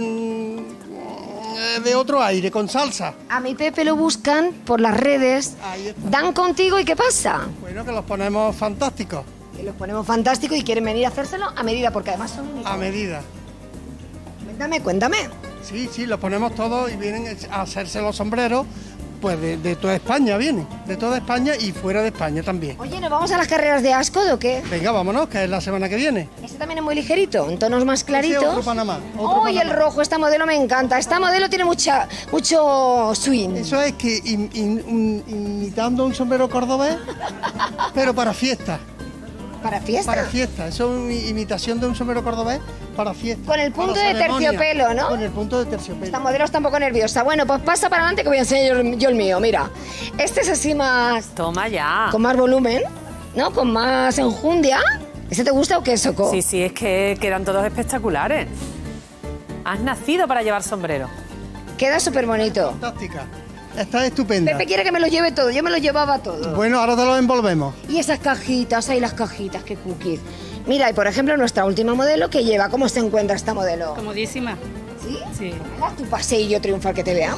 mm, de otro aire, con salsa. A mi Pepe lo buscan por las redes, dan contigo y ¿qué pasa? Bueno, que los ponemos fantásticos. Que los ponemos fantásticos y quieren venir a hacérselo a medida, porque además son únicos. A medida. Cuéntame, cuéntame. Sí, sí, los ponemos todos y vienen a hacerse los sombreros, pues de, de toda España vienen, de toda España y fuera de España también. Oye, ¿nos vamos a las carreras de Ascot o qué? Venga, vámonos, que es la semana que viene. Este también es muy ligerito, en tonos más Ese claritos. otro Panamá, otro ¡Uy, el Panamá. rojo! Esta modelo me encanta. Esta modelo tiene mucha, mucho swing. Eso es que im- im- un- imitando un sombrero cordobés, pero para fiesta. ¿Para fiesta? Para fiesta, eso es una imitación de un sombrero cordobés para fiesta. Con el punto para de ceremonia. terciopelo, ¿no? Con el punto de terciopelo. Esta modelo está un poco nerviosa. Bueno, pues pasa para adelante que voy a enseñar yo, yo el mío. Mira, este es así más... Toma ya. Con más volumen, ¿no? Con más enjundia. ¿Ese te gusta o qué, Soco? Sí, sí, es que quedan todos espectaculares. Has nacido para llevar sombrero. Queda súper bonito. Fantástica. Está estupenda. Pepe quiere que me lo lleve todo. Yo me lo llevaba todo. Bueno, ahora te lo envolvemos. Y esas cajitas, ahí las cajitas, qué cookies. Mira, y por ejemplo, nuestra última modelo que lleva. ¿Cómo se encuentra esta modelo? Comodísima. ¿Sí? Sí. Haz tu paseillo triunfal que te veamos.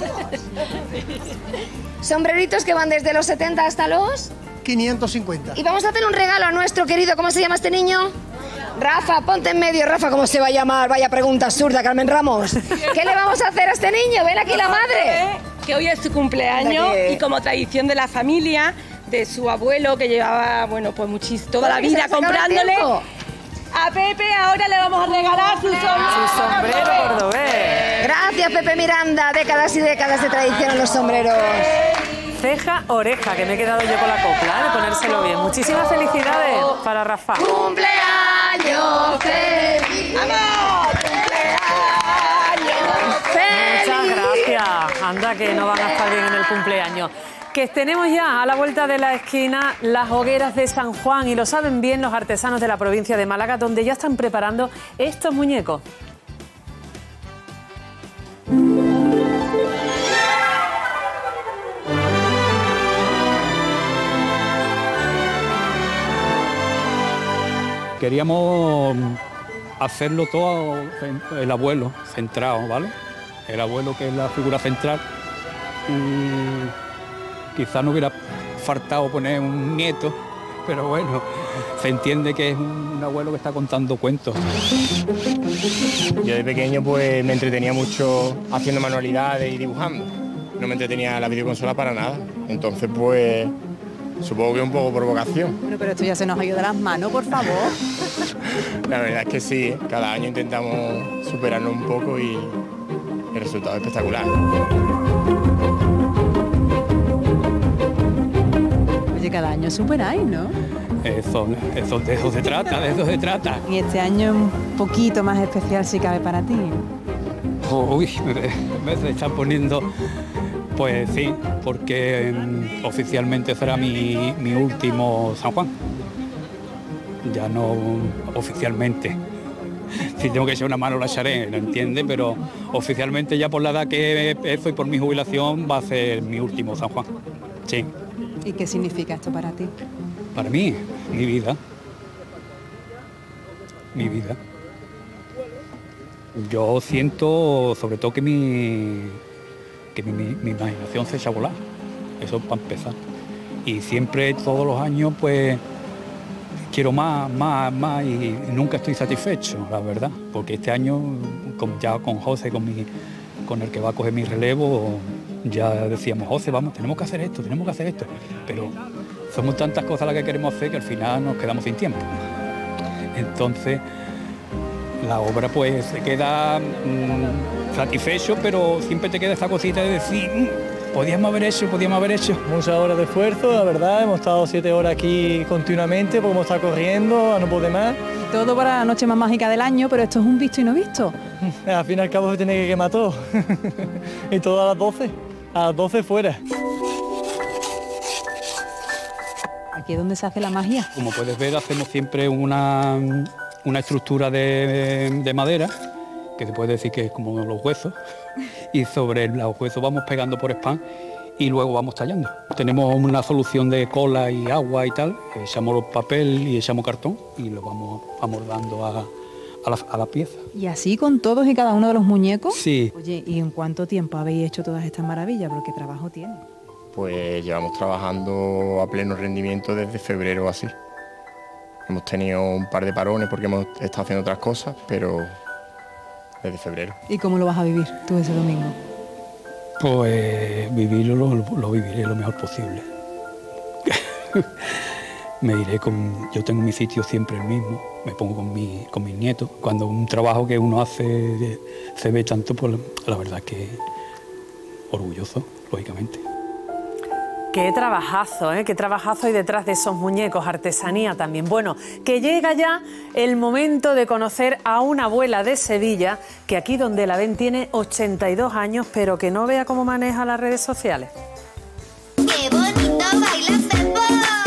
Sombreritos que van desde los setenta hasta los... quinientos cincuenta. Y vamos a hacer un regalo a nuestro querido, ¿cómo se llama este niño? Rafa, ponte en medio, Rafa, ¿cómo se va a llamar? Vaya pregunta absurda, Carmen Ramos. ¿Qué le vamos a hacer a este niño? Ven aquí la madre. Que hoy es su cumpleaños Anda que- y como tradición de la familia, de su abuelo que llevaba, bueno, pues muchis, toda la Porque se vida le sacaba el comprándole. tiempo. A Pepe ahora le vamos a regalar su sombrero. Su sombrero cordobés. Gracias, Pepe Miranda. Décadas y décadas de tradición en los sombreros. Ceja, oreja, que me he quedado yo con la copla, de ponérselo bien. Muchísimas felicidades para Rafa. ¡Cumpleaños feliz! ¡Vamos! ¡Cumpleaños feliz! Muchas gracias. Anda, que no van a estar bien en el cumpleaños. Que tenemos ya a la vuelta de la esquina las hogueras de San Juan y lo saben bien los artesanos de la provincia de Málaga, donde ya están preparando estos muñecos. Queríamos hacerlo todo el abuelo centrado, ¿vale? El abuelo, que es la figura central. Y quizá no hubiera faltado poner un nieto, pero bueno, se entiende que es un abuelo que está contando cuentos. Yo de pequeño pues me entretenía mucho haciendo manualidades y dibujando. No me entretenía la videoconsola para nada. Entonces pues supongo que un poco por vocación. Bueno, pero esto ya se nos ha ido de las manos, por favor. La verdad es que sí, cada año intentamos superarnos un poco y el resultado es espectacular. Oye, cada año superáis, ¿no? Eso, eso, de eso se trata, de eso se trata. Y este año un poquito más especial si cabe para ti. Uy, me, me se está poniendo Pues sí, porque mm, oficialmente será mi, mi último San Juan. Ya no oficialmente. Si tengo que echar una mano la echaré, ¿lo entiende? Pero oficialmente ya por la edad que estoy, por mi jubilación, va a ser mi último San Juan. Sí. ¿Y qué significa esto para ti? Para mí, mi vida. Mi vida. Yo siento sobre todo que mi, que mi, mi, mi imaginación se echa a volar. Eso para empezar. Y siempre, todos los años, pues quiero más, más, más y nunca estoy satisfecho, la verdad. Porque este año, con, ya con José, con, mi, con el que va a coger mi relevo, ya decíamos, José, vamos, tenemos que hacer esto, tenemos que hacer esto. Pero somos tantas cosas las que queremos hacer que al final nos quedamos sin tiempo. Entonces, la obra pues se queda mmm, satisfecho, pero siempre te queda esa cosita de decir, mmm, podíamos haber hecho, podíamos haber hecho. Muchas horas de esfuerzo, la verdad, hemos estado siete horas aquí continuamente, porque hemos estado corriendo, a no poder más. Y todo para la noche más mágica del año, pero esto es un visto y no visto. Al fin y al cabo se tiene que quemar todo. Y todo a las doce, a las doce fuera. ¿Aquí es donde se hace la magia? Como puedes ver, hacemos siempre una, una estructura de, de madera, que se puede decir que es como los huesos, y sobre los huesos vamos pegando por spam y luego vamos tallando. Tenemos una solución de cola y agua y tal, echamos papel y echamos cartón y lo vamos amordando a, a, la, a la pieza. ¿Y así con todos y cada uno de los muñecos? Sí. Oye, ¿y en cuánto tiempo habéis hecho todas estas maravillas? Porque trabajo tiene. Pues llevamos trabajando a pleno rendimiento desde febrero o así. Hemos tenido un par de parones porque hemos estado haciendo otras cosas, pero desde febrero. ¿Y cómo lo vas a vivir tú ese domingo? Pues vivirlo lo, lo viviré lo mejor posible. Me iré con... Yo tengo mi sitio siempre el mismo, me pongo con, mi, con mis nietos. Cuando un trabajo que uno hace se ve tanto, pues la verdad es que orgulloso, lógicamente. Qué trabajazo, ¿eh? Qué trabajazo hay detrás de esos muñecos, artesanía también. Bueno, que llega ya el momento de conocer a una abuela de Sevilla, que aquí donde la ven tiene ochenta y dos años, pero que no vea cómo maneja las redes sociales. ¡Qué bonito baila Pepo!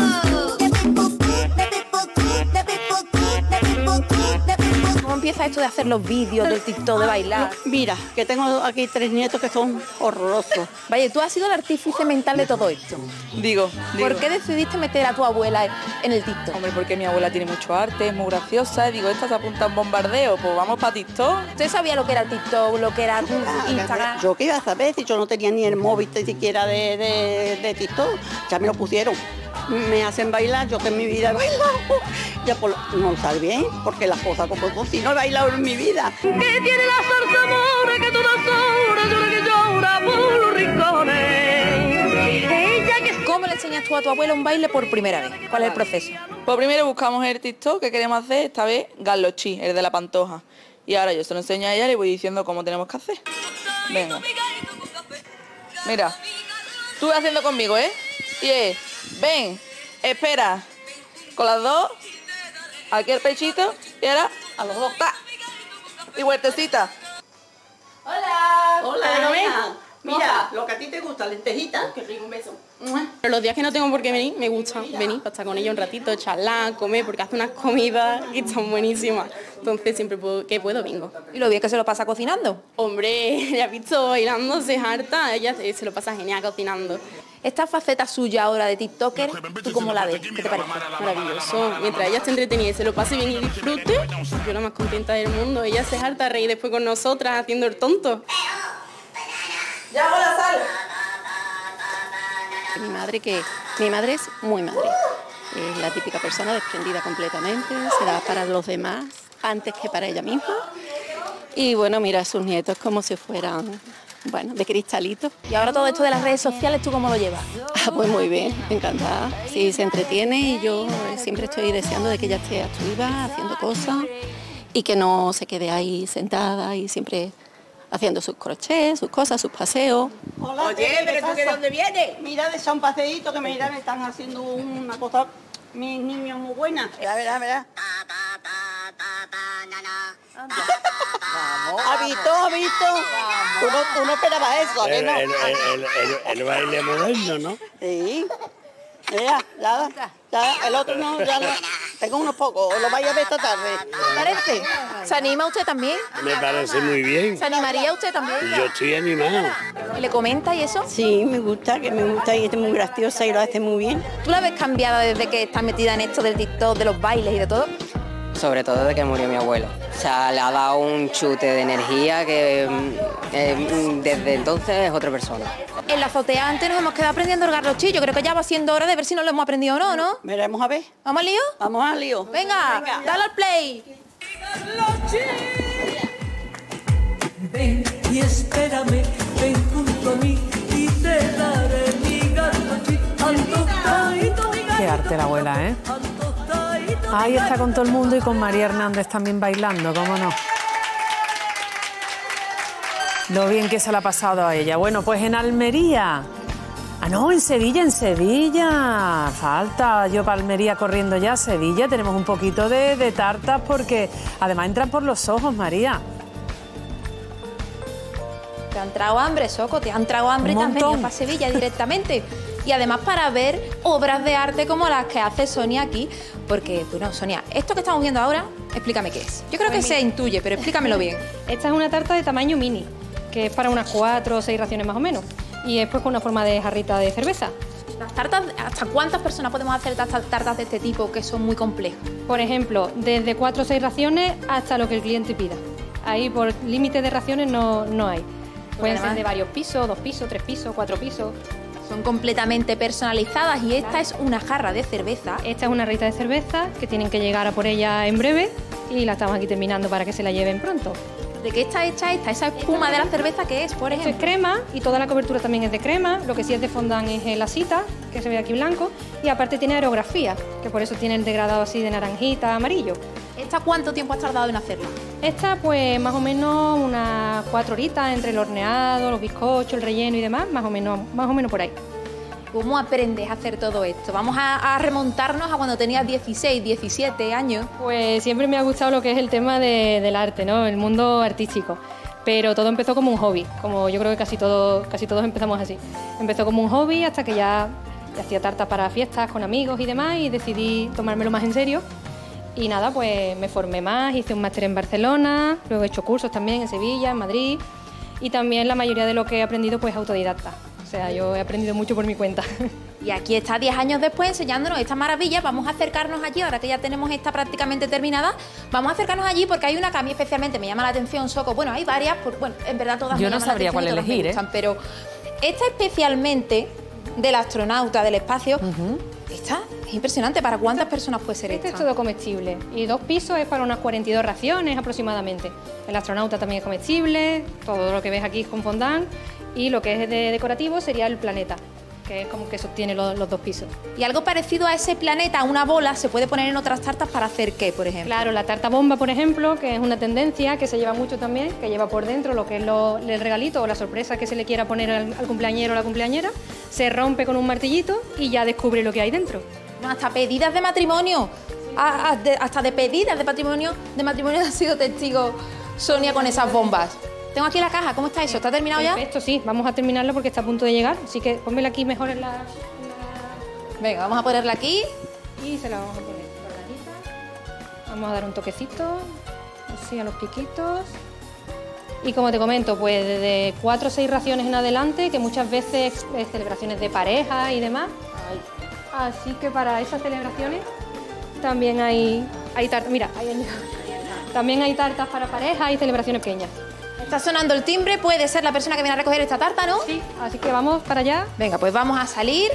¿Cómo empieza esto de hacer los vídeos del TikTok, de bailar? Mira, que tengo aquí tres nietos que son horrorosos. Vaya, tú has sido el artífice mental de todo esto. Digo, digo. ¿Por qué decidiste meter a tu abuela en el TikTok? Hombre, porque mi abuela tiene mucho arte, es muy graciosa, y digo, esta se apunta a un bombardeo, pues vamos para TikTok. ¿Usted sabía lo que era el TikTok, lo que era Instagram? Yo qué iba a saber si yo no tenía ni el móvil ni siquiera de, de, de TikTok, ya me lo pusieron. Me hacen bailar, yo que en mi vida he bailado, ya por, no lo sabe bien, porque las cosas como son, si no he bailado en mi vida. Que tiene la zarzamora que todas horas llora que llora por los rincones. Ella que... ¿Cómo le enseñas tú a tu abuela un baile por primera vez? ¿Cuál es el proceso? Pues primero buscamos el TikTok que queremos hacer, esta vez Galochi, el de la pantoja. Y ahora yo se lo enseño a ella y le voy diciendo cómo tenemos que hacer. Venga. Mira, tú vas haciendo conmigo, ¿eh? Y es, ven, espera, con las dos, aquí el pechito, y ahora a los dos, ¡ta! Y vueltecita. Hola. Hola, Hola. Mira, lo que a ti te gusta, lentejitas. Qué rico, un beso. Pero los días que no tengo por qué venir, me gusta venir para estar con ella un ratito, charlar, comer, porque hace unas comidas que están buenísimas. Entonces siempre puedo, que puedo vengo. ¿Y lo bien que se lo pasa cocinando? Hombre, ya has visto bailando, se harta, ella se lo pasa genial cocinando. Esta faceta suya ahora de TikToker, ¿tú cómo la ves? ¿Qué te parece? Maravilloso. Mientras ella esté entretenida y se lo pase bien y disfrute, yo la más contenta del mundo. Ella se harta a reír después con nosotras haciendo el tonto. ¡Ya, hola, sal! Mi madre que mi madre es muy madre. Es la típica persona desprendida completamente, se da para los demás antes que para ella misma. Y bueno, mira a sus nietos como si fueran, bueno, de cristalito. Y ahora todo esto de las redes sociales, ¿tú cómo lo llevas? Ah, pues muy bien, encantada. Sí, se entretiene y yo siempre estoy deseando de que ella esté activa, haciendo cosas y que no se quede ahí sentada y siempre haciendo sus crochets, sus cosas, sus paseos. Hola, oye, pero tú de dónde vienes? Mira, de San Paseíto, que mira, me están haciendo una cosa, mis niños muy buenas. Mira, mira, mira. ¿Ha visto? ¿Ha visto? Uno, uno esperaba eso, ¿a que El, no? el, el, el, el baile moderno, ¿no? Sí. Mira, ya, ya, el otro no, ya no. Tengo unos pocos, lo vais a ver esta tarde. ¿Parece? ¿Se anima usted también? Me parece muy bien. ¿Se animaría usted también? Yo estoy animado. ¿Y le comenta y eso? Sí, me gusta, que me gusta y es muy graciosa y lo hace muy bien. ¿Tú la ves cambiada desde que estás metida en esto del TikTok, de los bailes y de todo? Sobre todo desde que murió mi abuelo. O sea, le ha dado un chute de energía que eh, desde entonces es otra persona. En la azotea antes nos hemos quedado aprendiendo el garrochí. Yo creo que ya va siendo hora de ver si nos lo hemos aprendido o no, ¿no? Veremos a ver. ¿Vamos al lío? Vamos al lío. Venga, Venga. dale al play. Ven y espérame, ven junto a mí y te daré mi garrochí. Antostadito, mi Qué arte la abuela, ¿eh? Ahí está con todo el mundo y con María Hernández también bailando, ¿cómo no? Lo bien que se le ha pasado a ella. Bueno, pues en Almería. Ah, no, en Sevilla, en Sevilla. Falta yo para Almería corriendo ya. Sevilla, tenemos un poquito de, de tartas porque además entran por los ojos, María. Te han trago hambre, Soco, te han trago hambre y te has venido para Sevilla directamente. Y además para ver obras de arte como las que hace Sonia aquí. Porque, bueno, Sonia, esto que estamos viendo ahora, explícame qué es. Yo creo Pues que se intuye, pero explícamelo bien. Esta es una tarta de tamaño mini, que es para unas cuatro o seis raciones más o menos. Y es pues con una forma de jarrita de cerveza. Las tartas, ¿hasta cuántas personas podemos hacer tartas, tartas de este tipo que son muy complejas? Por ejemplo, desde cuatro o seis raciones hasta lo que el cliente pida. Ahí por límite de raciones no, no hay. Pueden además, ser de varios pisos, dos pisos, tres pisos, cuatro pisos. Son completamente personalizadas y esta es una jarra de cerveza. Esta es una jarrita de cerveza que tienen que llegar a por ella en breve y la estamos aquí terminando para que se la lleven pronto. ¿De qué está hecha esta? Esa espuma de la cerveza que es, por ejemplo. Esto es crema y toda la cobertura también es de crema. Lo que sí es de fondant es la cita, que se ve aquí blanco. Y aparte tiene aerografía, que por eso tiene el degradado así de naranjita, amarillo. ¿Esta cuánto tiempo has tardado en hacerla? Esta pues más o menos unas cuatro horitas entre el horneado, los bizcochos, el relleno y demás, más o menos, más o menos por ahí. ¿Cómo aprendes a hacer todo esto? Vamos a, a remontarnos a cuando tenías dieciséis, diecisiete años. Pues siempre me ha gustado lo que es el tema de, del arte, ¿no? El mundo artístico. Pero todo empezó como un hobby, como yo creo que casi, todo, casi todos empezamos así. Empezó como un hobby hasta que ya, ya hacía tartas para fiestas con amigos y demás y decidí tomármelo más en serio. Y nada, pues me formé más, hice un máster en Barcelona, luego he hecho cursos también en Sevilla, en Madrid. Y también la mayoría de lo que he aprendido pues autodidacta. O sea, yo he aprendido mucho por mi cuenta. Y aquí está diez años después enseñándonos esta maravilla. Vamos a acercarnos allí, ahora que ya tenemos esta prácticamente terminada. Vamos a acercarnos allí porque hay una que a mí especialmente me llama la atención, Soco. Bueno, hay varias, por, bueno, en verdad todas yo me no llaman sabría la atención cuál y todas elegir, me gustan, ¿eh? Pero esta especialmente del astronauta del espacio, uh-huh. Esta es impresionante. ¿Para cuántas personas puede ser este esta? Es todo comestible y dos pisos es para unas cuarenta y dos raciones aproximadamente. El astronauta también es comestible, todo lo que ves aquí es con fondant y lo que es de decorativo sería el planeta, que es como que sostiene los, los dos pisos. Y algo parecido a ese planeta, una bola, se puede poner en otras tartas para hacer ¿qué, por ejemplo? Claro, la tarta bomba, por ejemplo, que es una tendencia que se lleva mucho también, que lleva por dentro lo que es lo, el regalito o la sorpresa que se le quiera poner al, al cumpleañero o la cumpleañera, se rompe con un martillito y ya descubre lo que hay dentro. No, hasta pedidas de matrimonio, a, a, de, hasta de pedidas de matrimonio, de matrimonio ha sido testigo Sonia con esas bombas. Tengo aquí la caja, ¿cómo está eso? ¿Está terminado ya? Perfecto, sí, vamos a terminarlo porque está a punto de llegar, así que pónmela aquí mejor en la... En la... Venga, vamos a ponerla aquí. Y se la vamos a poner doradita. Vamos a dar un toquecito, así a los piquitos. Y como te comento, pues desde cuatro o seis raciones en adelante, que muchas veces es celebraciones de pareja y demás. Así que para esas celebraciones también hay, hay tartas, mira, ahí hay, también hay tartas para pareja y celebraciones pequeñas. Está sonando el timbre, puede ser la persona que viene a recoger esta tarta, ¿no? Sí, así que vamos para allá. Venga, pues vamos a salir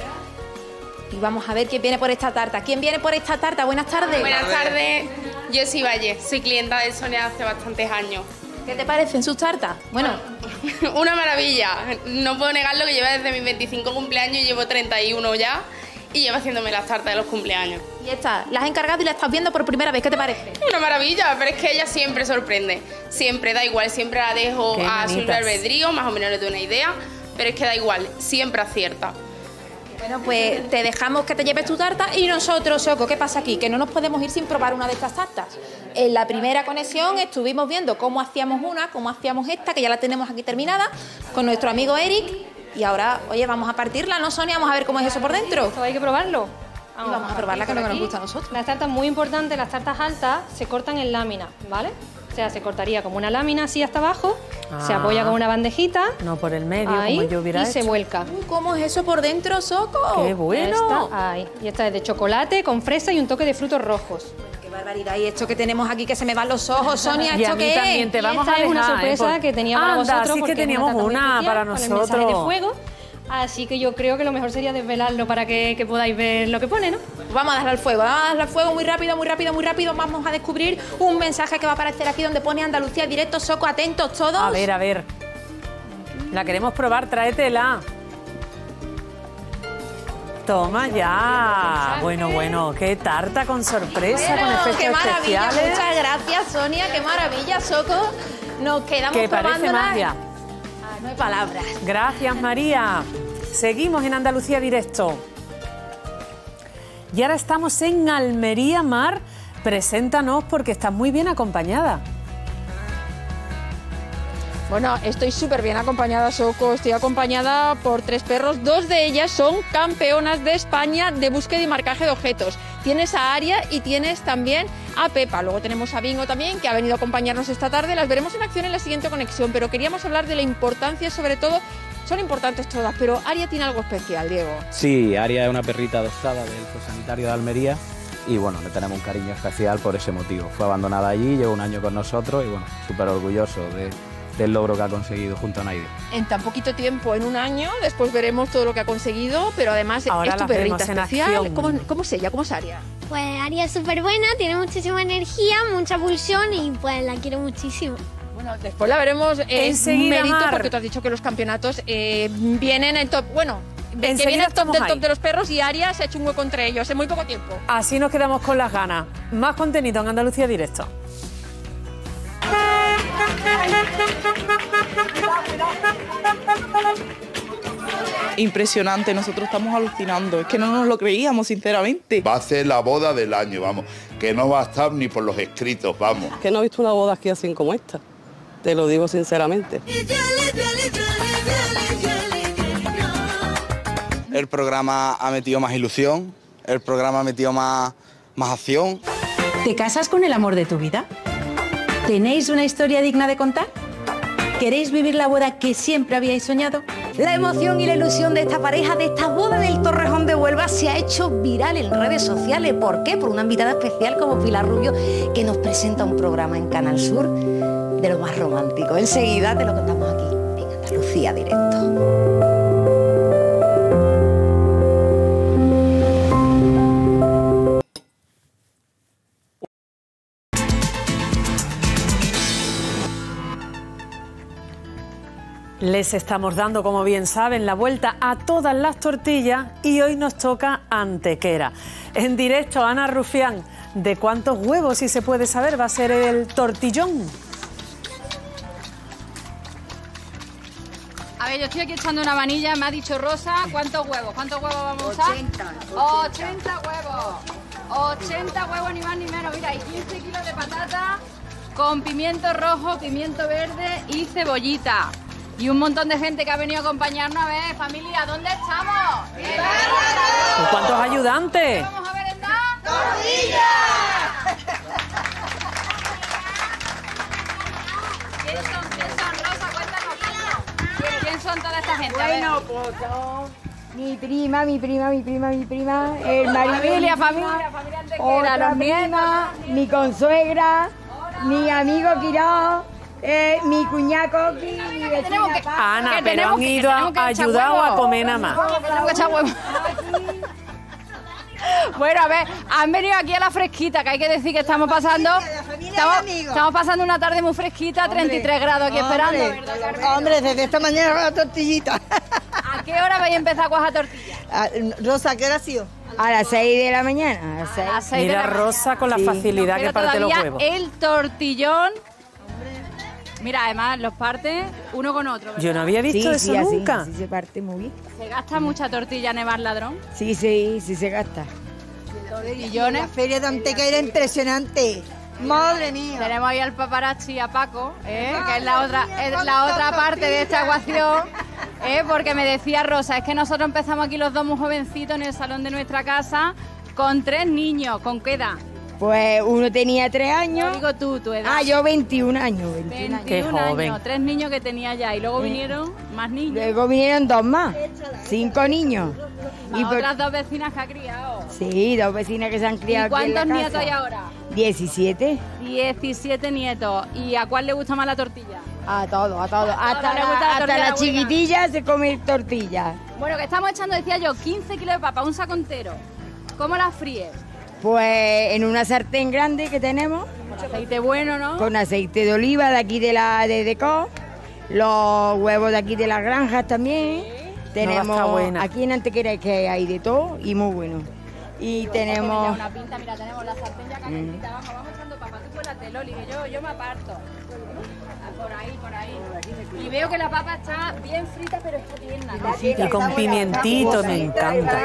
y vamos a ver quién viene por esta tarta. ¿Quién viene por esta tarta? Buenas tardes. Buenas tardes, yo soy Valle, soy clienta de Sonia hace bastantes años. ¿Qué te parecen sus tartas? Bueno, una maravilla. No puedo negarlo que llevo desde mis veinticinco cumpleaños y llevo treinta y uno ya. Y llevo haciéndome las tartas de los cumpleaños. Y esta, la has encargado y la estás viendo por primera vez. ¿Qué te parece? Una maravilla, pero es que ella siempre sorprende. Siempre, da igual, siempre la dejo a su albedrío, más o menos le doy una idea, pero es que da igual, siempre acierta. Bueno, pues te dejamos que te lleves tu tarta y nosotros, Soco, ¿qué pasa aquí? Que no nos podemos ir sin probar una de estas tartas. En la primera conexión estuvimos viendo cómo hacíamos una, cómo hacíamos esta, que ya la tenemos aquí terminada, con nuestro amigo Eric. Y ahora, oye, vamos a partirla, ¿no, Sonia? Vamos a ver cómo es eso por dentro. Esto hay que probarlo. Vamos, vamos a probarla, que es lo que nos gusta a nosotros. Las tartas muy importantes, las tartas altas, se cortan en láminas, ¿vale? O sea, se cortaría como una lámina así hasta abajo, ah, se apoya con una bandejita. No por el medio, ahí, como yo hubiera y hecho. se vuelca. ¿Cómo es eso por dentro, Soco? ¡Qué bueno! Esta, ahí. Y esta es de chocolate con fresa y un toque de frutos rojos. ¡Qué barbaridad! Y esto que tenemos aquí que se me van los ojos, Sonia, y ¿esto a mí qué también es? te vamos y esta a dejar, es una sorpresa ¿eh? que tenía para Anda, vosotros. sí que teníamos es una, una para con el nosotros. mensaje de fuego. Así que yo creo que lo mejor sería desvelarlo para que, que podáis ver lo que pone, ¿no? Vamos a darle al fuego, vamos a darle al fuego muy rápido, muy rápido, muy rápido. Vamos a descubrir un mensaje que va a aparecer aquí donde pone Andalucía Directo. Soco, atentos todos. A ver, a ver. La queremos probar, tráetela. Toma ya. Bueno, bueno, qué tarta con sorpresa, Bueno, con efectos qué maravilla, especiales. muchas gracias, Sonia, qué maravilla, Soco. Nos quedamos Que parece probándola. magia. Ah, no hay palabras. Gracias, María. Seguimos en Andalucía Directo. Y ahora estamos en Almería, Mar. Preséntanos porque estás muy bien acompañada. Bueno, estoy súper bien acompañada, Soco. Estoy acompañada por tres perros. Dos de ellas son campeonas de España de búsqueda y marcaje de objetos. Tienes a Aria y tienes también a Pepa. Luego tenemos a Bingo también, que ha venido a acompañarnos esta tarde. Las veremos en acción en la siguiente conexión, pero queríamos hablar de la importancia, sobre todo, son importantes todas, pero Aria tiene algo especial, Diego. Sí, Aria es una perrita adoptada del Zosanitario de Almería y bueno, le tenemos un cariño especial por ese motivo. Fue abandonada allí, lleva un año con nosotros y bueno, súper orgulloso de, del logro que ha conseguido junto a Naide. En tan poquito tiempo, en un año, después veremos todo lo que ha conseguido, pero además Ahora es tu las perrita vemos en especial. acción. ¿Cómo, ¿Cómo es ella? ¿Cómo es Aria? Pues Aria es súper buena, tiene muchísima energía, mucha pulsión y pues la quiero muchísimo. Bueno, después la veremos. Es un Enseguida, mérito Mar. porque tú has dicho que los campeonatos eh, vienen en top. Bueno, que Enseguida viene el top estamos del ahí. top de los perros y Aria se ha hecho un hueco entre ellos en muy poco tiempo. Así nos quedamos con las ganas. Más contenido en Andalucía Directo. Impresionante, nosotros estamos alucinando, es que no nos lo creíamos, sinceramente. Va a ser la boda del año, vamos, que no va a estar ni por los escritos, vamos. Que no he visto una boda aquí así como esta, te lo digo sinceramente. El programa ha metido más ilusión, el programa ha metido más, más acción. ¿Te casas con el amor de tu vida? ¿Tenéis una historia digna de contar? ¿Queréis vivir la boda que siempre habíais soñado? La emoción y la ilusión de esta pareja, de esta boda del Torrejón de Huelva, se ha hecho viral en redes sociales. ¿Por qué? Por una invitada especial como Pilar Rubio, que nos presenta un programa en Canal Sur de lo más romántico. Enseguida te lo contamos aquí, en Andalucía Directo. Les estamos dando, como bien saben, la vuelta a todas las tortillas y hoy nos toca Antequera. En directo, Ana Rufián, ¿de cuántos huevos, si se puede saber, va a ser el tortillón? A ver, yo estoy aquí echando una vanilla, me ha dicho Rosa, ¿cuántos huevos? ¿Cuántos huevos vamos a usar? ochenta. ochenta huevos. ochenta huevos, ni más ni menos. Mira, y quince kilos de patata con pimiento rojo, pimiento verde y cebollita. Y un montón de gente que ha venido a acompañarnos. A ver, familia, ¿dónde estamos? ¡En ¿Con cuántos ayudantes? vamos a merendar? ¿Quién son? ¿Quién son? Rosa, cuéntanos. ¿Quién, quién son toda esta gente? A ver. Bueno, pues son mi prima, mi prima, mi prima, mi prima, el marido, Familia, mi prima, familia, familia Antequera, otra los prima, mi consuegra, mi amigo Quiró, eh, mi cuñaco Coqui, mi vecina Paz. Ana, Que pero tenemos han que- ido que tenemos que a echar ayudar o a huevos. comer nada más. Tenemos que echar huevos. Bueno, a ver, han venido aquí a la fresquita, que hay que decir que estamos pasando estamos, estamos pasando una tarde muy fresquita, treinta y tres grados aquí esperando, ¿verdad, Carmen? Hombre, desde esta mañana la tortillita. ¿A qué hora vais a empezar a cuajar tortillas? Ah, Rosa, ¿qué hora ha sido? A las seis de la mañana. A las seis. A las seis de Mira la Rosa con la Sí. facilidad Pero que parte los todavía huevos. el tortillón Mira, además los partes uno con otro, ¿verdad? Yo no había visto Sí, eso sí, así, nunca. así se parte muy bien. ¿Se gasta mucha tortilla en Evar Ladrón? Sí, sí, sí se gasta. Tortillones. La feria de Antequera era impresionante. Madre mía. Tenemos ahí al paparazzi y a Paco, ¿eh? que es la otra, es la otra parte de esta ecuación, ¿eh? porque me decía Rosa, es que nosotros empezamos aquí los dos muy jovencitos en el salón de nuestra casa con tres niños. ¿Con qué edad? Pues uno tenía tres años. No digo tú, tu edad. Ah, yo veintiún años. veintiún años. veintiún años, tres niños que tenía ya. Y luego vinieron más niños. Luego vinieron dos más, cinco niños. Las Y por- otras dos vecinas que ha criado. Sí, dos vecinas que se han ¿Y criado aquí en la cuántos casa. nietos hay ahora? diecisiete. diecisiete nietos. ¿Y a cuál le gusta más la tortilla? A todos, a todos. A Hasta todos les gusta la, la hasta tortilla la buena. chiquitilla se come tortilla. Bueno, que estamos echando, decía yo, quince kilos de papa, un saco entero. ¿Cómo las fríes? Pues en una sartén grande que tenemos. Con aceite bueno, ¿no? Con aceite de oliva de aquí de la de Deco. Los huevos de aquí de las granjas también. Tenemos está buena. aquí en Antequera es que hay de todo y muy bueno. Y tenemos Una pinta, mira, tenemos la sartén ya calentita, vamos, vamos echando papa. Tú cuélate, Loli, que yo, yo me aparto. Ah, Por ahí, por ahí. Y veo que la papa está bien frita, pero está tierna. Y con pimientito, me encanta.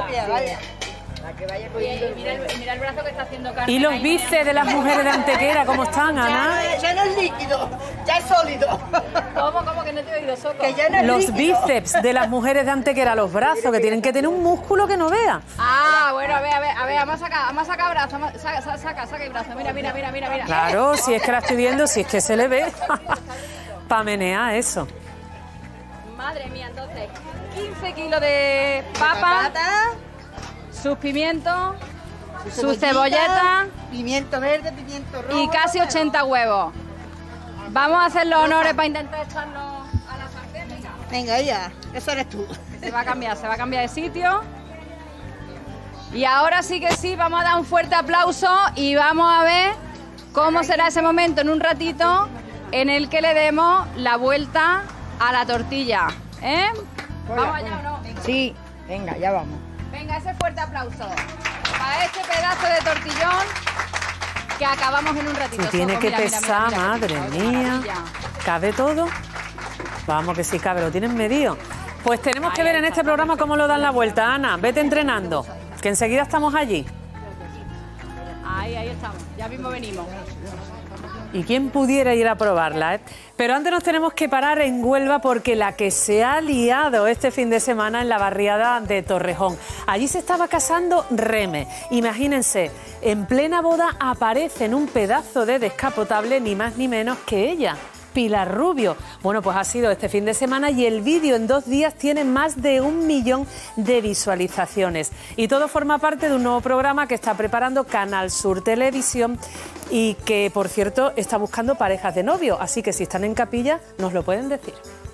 Y mira el, mira el brazo que está haciendo carne. ¿Y los ahí. bíceps de las mujeres de Antequera cómo están, Ana? Ya no es líquido, ya es sólido. ¿Cómo, cómo que no te he oído, Soco? Que ya no es Los líquido. bíceps de las mujeres de Antequera, los brazos, que tienen que tener un músculo que no vea. Ah, bueno, a ver, a ver, a ver, vamos a sacar, vamos a sacar brazo, vamos- saca, saca, saca, saca el brazo, mira, mira, mira, mira, mira. Claro, si es que la estoy viendo, si es que se le ve. Pa' menear eso. Madre mía, entonces, quince kilos de papa, sus pimientos, sus cebolletas Pimiento verde, pimiento rojo. y casi ochenta huevos. Vamos a hacer los honores para intentar echarlos a la sartén, venga. Venga, ya, eso eres tú. Se va a cambiar, se va a cambiar de sitio. Y ahora sí que sí, vamos a dar un fuerte aplauso y vamos a ver cómo será ese momento en un ratito en el que le demos la vuelta a la tortilla. ¿Eh? ¿Vamos allá o no? Sí, venga, ya vamos. Venga, ese fuerte aplauso para este pedazo de tortillón que acabamos en un ratito. Si tiene Soco, que mira, mira, pesar, mira, mira. madre Ay, qué mía. maravilla. ¿Cabe todo? Vamos que sí cabe, lo tienen medido. Pues tenemos que ver en este programa cómo lo dan la vuelta. Ana, vete entrenando, que enseguida estamos allí. Ahí, ahí estamos. Ya mismo venimos. Y quién pudiera ir a probarla, ¿eh? Pero antes nos tenemos que parar en Huelva porque la que se ha liado este fin de semana en la barriada de Torrejón. Allí se estaba casando Reme. Imagínense, en plena boda aparece en un pedazo de descapotable ni más ni menos que ella, Pilar Rubio. Bueno, pues ha sido este fin de semana y el vídeo en dos días tiene más de un millón de visualizaciones. Y todo forma parte de un nuevo programa que está preparando Canal Sur Televisión y que, por cierto, está buscando parejas de novio. Así que si están en capilla, nos lo pueden decir.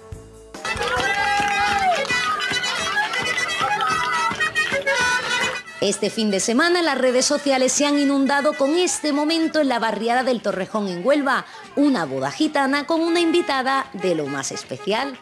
Este fin de semana las redes sociales se han inundado con este momento en la barriada del Torrejón en Huelva, una boda gitana con una invitada de lo más especial.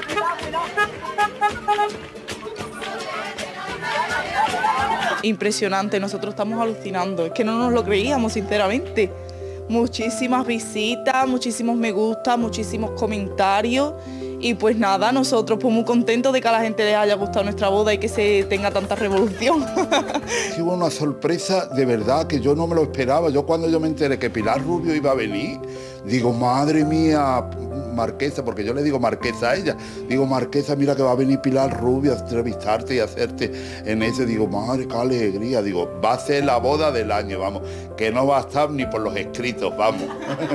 Impresionante, nosotros estamos alucinando, es que no nos lo creíamos sinceramente. Muchísimas visitas, muchísimos me gusta, muchísimos comentarios y pues nada, nosotros pues muy contentos de que a la gente les haya gustado nuestra boda y que se tenga tanta revolución. Hubo una sorpresa de verdad que yo no me lo esperaba. Yo cuando yo me enteré que Pilar Rubio iba a venir, digo, madre mía, Marquesa, porque yo le digo Marquesa a ella, digo, Marquesa, mira que va a venir Pilar Rubio a entrevistarte y a hacerte en ese, digo, madre, qué alegría, digo, va a ser la boda del año, vamos, que no va a estar ni por los escritos, vamos.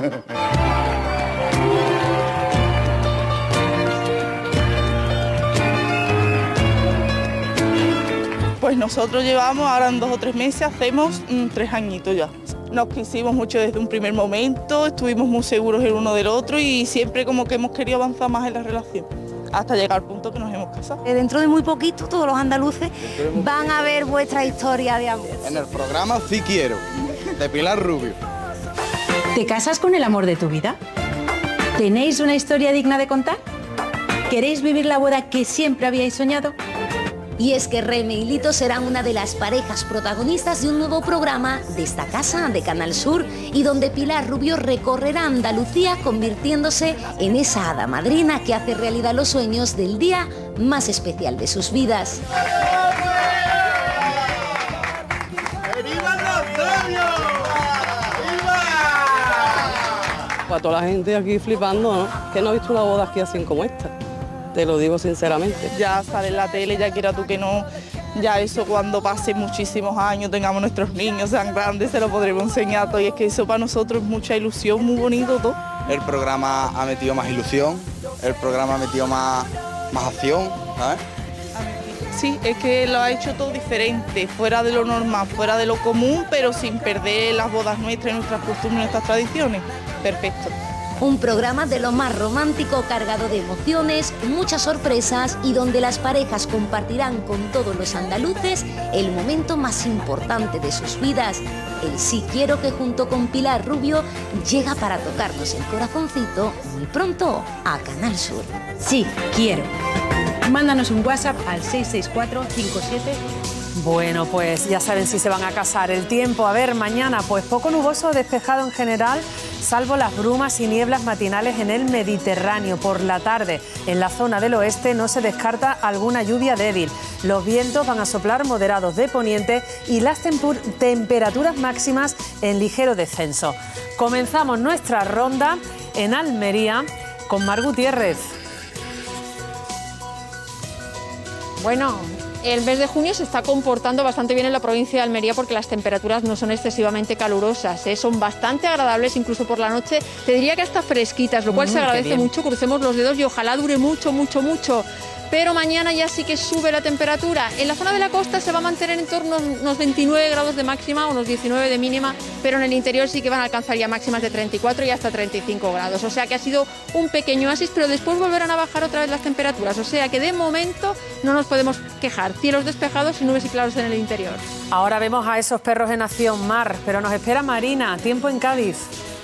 Pues nosotros llevamos, ahora en dos o tres meses, hacemos mm, tres añitos ya. Nos quisimos mucho desde un primer momento, estuvimos muy seguros el uno del otro y siempre como que hemos querido avanzar más en la relación, hasta llegar al punto que nos hemos casado. Dentro de muy poquito todos los andaluces van a ver vuestra historia de amor. En el programa Sí Quiero, de Pilar Rubio. ¿Te casas con el amor de tu vida? ¿Tenéis una historia digna de contar? ¿Queréis vivir la boda que siempre habíais soñado? Y es que Reme y Lito serán una de las parejas protagonistas de un nuevo programa de esta casa de Canal Sur y donde Pilar Rubio recorrerá Andalucía convirtiéndose en esa hada madrina que hace realidad los sueños del día más especial de sus vidas. Para toda la gente aquí flipando, ¿no? Que no ha visto una boda aquí así como esta. Te lo digo sinceramente. Ya sale en la tele, ya quiera tú que no, ya eso cuando pase muchísimos años, tengamos nuestros niños, sean grandes, se lo podremos enseñar todo. Y es que eso para nosotros es mucha ilusión, muy bonito todo. El programa ha metido más ilusión, el programa ha metido más, más acción, ¿sabes? Sí, es que lo ha hecho todo diferente, fuera de lo normal, fuera de lo común, pero sin perder las bodas nuestras, nuestras costumbres, nuestras tradiciones. Perfecto. Un programa de lo más romántico, cargado de emociones, muchas sorpresas y donde las parejas compartirán con todos los andaluces el momento más importante de sus vidas. El Sí Quiero, que junto con Pilar Rubio llega para tocarnos el corazoncito muy pronto a Canal Sur. Sí Quiero. Mándanos un WhatsApp al seis seis cuatro cinco siete. Bueno, pues ya saben si se van a casar. El tiempo, a ver, mañana pues poco nuboso, despejado en general, salvo las brumas y nieblas matinales en el Mediterráneo. Por la tarde, en la zona del oeste no se descarta alguna lluvia débil. Los vientos van a soplar moderados de poniente y las temperaturas máximas en ligero descenso. Comenzamos nuestra ronda en Almería con Mar Gutiérrez. Bueno, el mes de junio se está comportando bastante bien en la provincia de Almería porque las temperaturas no son excesivamente calurosas, ¿eh? Son bastante agradables, incluso por la noche, te diría que hasta fresquitas, lo cual mm, se agradece mucho, crucemos los dedos y ojalá dure mucho, mucho, mucho. Pero mañana ya sí que sube la temperatura. En la zona de la costa se va a mantener en torno a unos veintinueve grados de máxima, unos diecinueve de mínima, pero en el interior sí que van a alcanzar ya máximas de treinta y cuatro y hasta treinta y cinco grados. O sea que ha sido un pequeño oasis, pero después volverán a bajar otra vez las temperaturas. O sea que de momento no nos podemos quejar. Cielos despejados y nubes y claros en el interior. Ahora vemos a esos perros en acción, Mar, pero nos espera Marina, tiempo en Cádiz.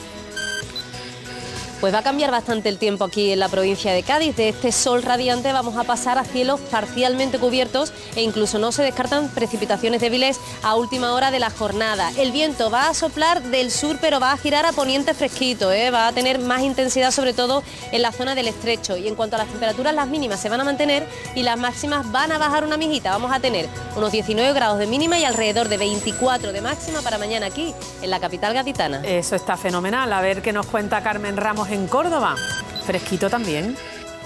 Pues va a cambiar bastante el tiempo aquí en la provincia de Cádiz. De este sol radiante vamos a pasar a cielos parcialmente cubiertos e incluso no se descartan precipitaciones débiles a última hora de la jornada. El viento va a soplar del sur, pero va a girar a poniente fresquito, ¿eh? Va a tener más intensidad sobre todo en la zona del estrecho. Y en cuanto a las temperaturas, las mínimas se van a mantener y las máximas van a bajar una mijita. Vamos a tener unos diecinueve grados de mínima y alrededor de veinticuatro de máxima para mañana aquí, en la capital gaditana. Eso está fenomenal. A ver qué nos cuenta Carmen Ramos en Córdoba. Fresquito también.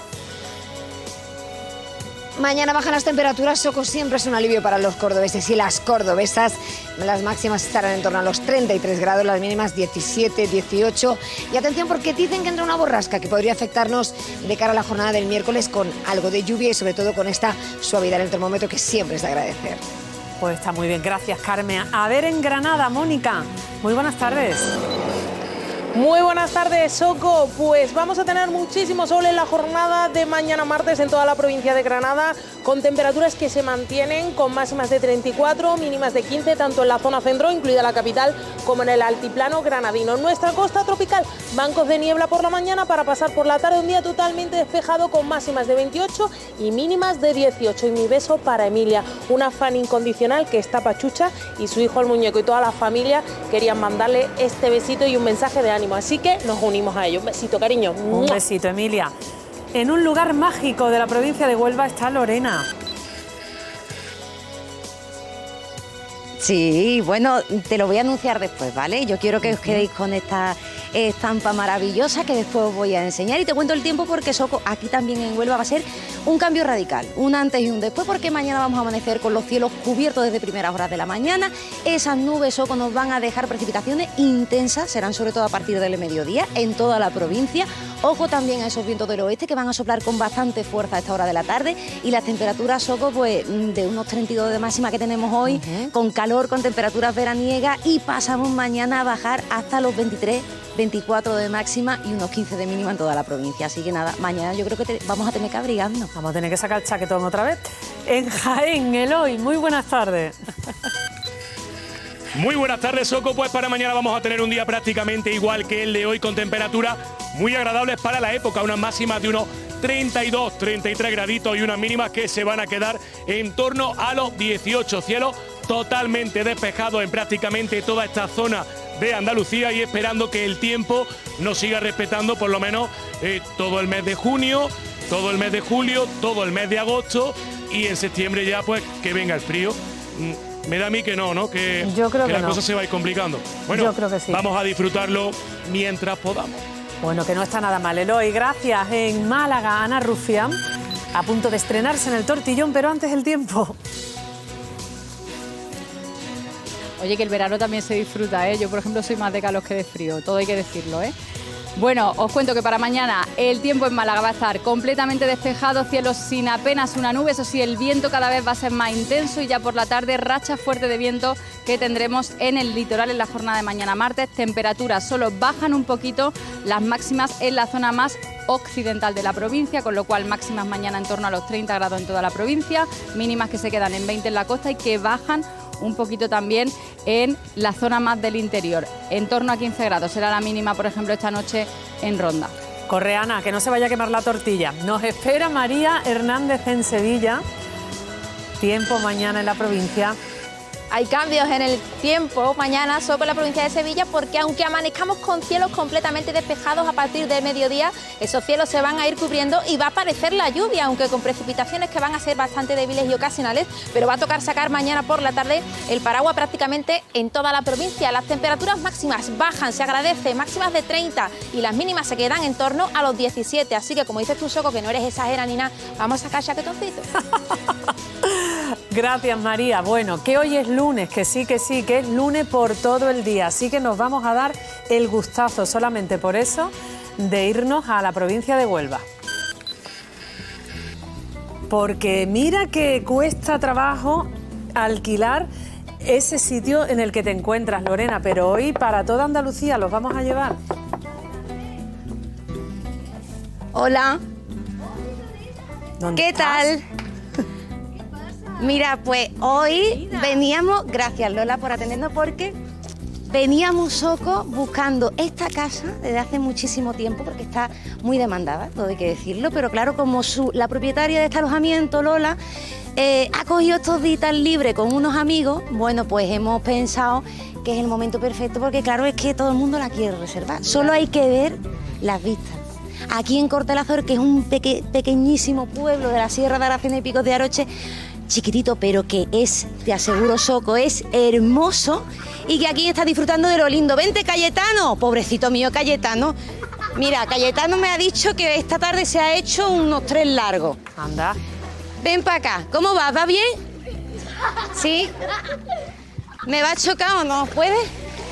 Mañana bajan las temperaturas, Soco, siempre es un alivio para los cordobeses y las cordobesas. Las máximas estarán en torno a los treinta y tres grados, las mínimas diecisiete, dieciocho. Y atención porque dicen que entra una borrasca que podría afectarnos de cara a la jornada del miércoles con algo de lluvia y sobre todo con esta suavidad en el termómetro que siempre es de agradecer. Pues está muy bien, gracias Carmen. A ver en Granada, Mónica, muy buenas tardes. Muy buenas tardes, Soco. Pues vamos a tener muchísimo sol en la jornada de mañana martes en toda la provincia de Granada, con temperaturas que se mantienen con máximas de treinta y cuatro, mínimas de quince, tanto en la zona centro, incluida la capital, como en el altiplano granadino. En nuestra costa tropical, bancos de niebla por la mañana para pasar por la tarde un día totalmente despejado con máximas de veintiocho y mínimas de dieciocho. Y mi beso para Emilia, una fan incondicional que está pachucha y su hijo el muñeco y toda la familia querían mandarle este besito y un mensaje de ánimo. Así que nos unimos a ellos. Un besito, cariño. Un besito, Emilia. En un lugar mágico de la provincia de Huelva está Lorena. Sí, bueno, te lo voy a anunciar después, ¿vale? Yo quiero que os quedéis con esta estampa maravillosa que después os voy a enseñar y te cuento el tiempo porque, Soco, aquí también en Huelva va a ser un cambio radical, un antes y un después, porque mañana vamos a amanecer con los cielos cubiertos desde primeras horas de la mañana. Esas nubes, Soco, nos van a dejar precipitaciones intensas, serán sobre todo a partir del mediodía en toda la provincia. Ojo también a esos vientos del oeste que van a soplar con bastante fuerza a esta hora de la tarde y las temperaturas, Soco, pues de unos treinta y dos de máxima que tenemos hoy, uh-huh. con calor, con temperaturas veraniegas y pasamos mañana a bajar hasta los veintitrés, veinticuatro de máxima y unos quince de mínima en toda la provincia. Así que nada, mañana yo creo que te, vamos a tener que abrigarnos. Vamos a tener que sacar el chaquetón otra vez. En Jaén, Eloy, muy buenas tardes. Muy buenas tardes, Soco. Pues para mañana vamos a tener un día prácticamente igual que el de hoy, con temperaturas muy agradables para la época, unas máximas de unos treinta y dos, treinta y tres graditos y unas mínimas que se van a quedar en torno a los dieciocho. Cielos totalmente despejados en prácticamente toda esta zona de Andalucía y esperando que el tiempo nos siga respetando por lo menos eh, todo el mes de junio, todo el mes de julio, todo el mes de agosto y en septiembre ya pues que venga el frío. Me da a mí que no, ¿no? Que, Yo creo que, que la no. cosa se va a ir complicando. Bueno, Yo creo que sí. Vamos a disfrutarlo mientras podamos. Bueno, que no está nada mal, Eloy. Gracias. En Málaga, Ana Rufián, a punto de estrenarse en el Tortillón, pero antes el tiempo. Oye, que el verano también se disfruta, ¿eh? Yo, por ejemplo, soy más de calor que de frío, todo hay que decirlo, ¿eh? Bueno, os cuento que para mañana el tiempo en Málaga va a estar completamente despejado, cielos sin apenas una nube, eso sí, el viento cada vez va a ser más intenso y ya por la tarde rachas fuertes de viento que tendremos en el litoral en la jornada de mañana martes. Temperaturas solo bajan un poquito, las máximas en la zona más occidental de la provincia, con lo cual máximas mañana en torno a los treinta grados en toda la provincia, mínimas que se quedan en veinte en la costa y que bajan un poquito también en la zona más del interior. En torno a quince grados será la mínima, por ejemplo, esta noche en Ronda. Corre, Ana, que no se vaya a quemar la tortilla. Nos espera María Hernández en Sevilla. Tiempo mañana en la provincia. Hay cambios en el tiempo mañana sobre la provincia de Sevilla porque aunque amanezcamos con cielos completamente despejados a partir del mediodía, esos cielos se van a ir cubriendo y va a aparecer la lluvia, aunque con precipitaciones que van a ser bastante débiles y ocasionales, pero va a tocar sacar mañana por la tarde el paraguas prácticamente en toda la provincia. Las temperaturas máximas bajan, se agradece, máximas de treinta y las mínimas se quedan en torno a los diecisiete, así que como dices tú, Soco, que no eres exagera ni nada, vamos a sacar chaquetoncito. Gracias, María. Bueno, que hoy es lunes, que sí, que sí, que es lunes por todo el día. Así que nos vamos a dar el gustazo, solamente por eso, de irnos a la provincia de Huelva. Porque mira que cuesta trabajo alquilar ese sitio en el que te encuentras, Lorena, pero hoy para toda Andalucía los vamos a llevar. Hola. ¿Dónde ¿Qué estás? tal? Mira, pues hoy veníamos, gracias Lola por atendernos, porque veníamos, Soco, buscando esta casa desde hace muchísimo tiempo, porque está muy demandada, todo hay que decirlo, pero claro, como su, la propietaria de este alojamiento, Lola, eh, ha cogido estos días libres con unos amigos, bueno, pues hemos pensado que es el momento perfecto, porque claro, es que todo el mundo la quiere reservar, solo hay que ver las vistas. Aquí en Cortelazor, que es un peque, pequeñísimo pueblo de la Sierra de Aracena y Picos de Aroche, chiquitito, pero que es, te aseguro, Soco, es hermoso y que aquí está disfrutando de lo lindo. Vente, Cayetano, pobrecito mío, Cayetano. Mira, Cayetano me ha dicho que esta tarde se ha hecho unos tres largos. Anda. Ven para acá. ¿Cómo vas? ¿Va bien? ¿Sí? ¿Me va a chocar o no? ¿Puedes?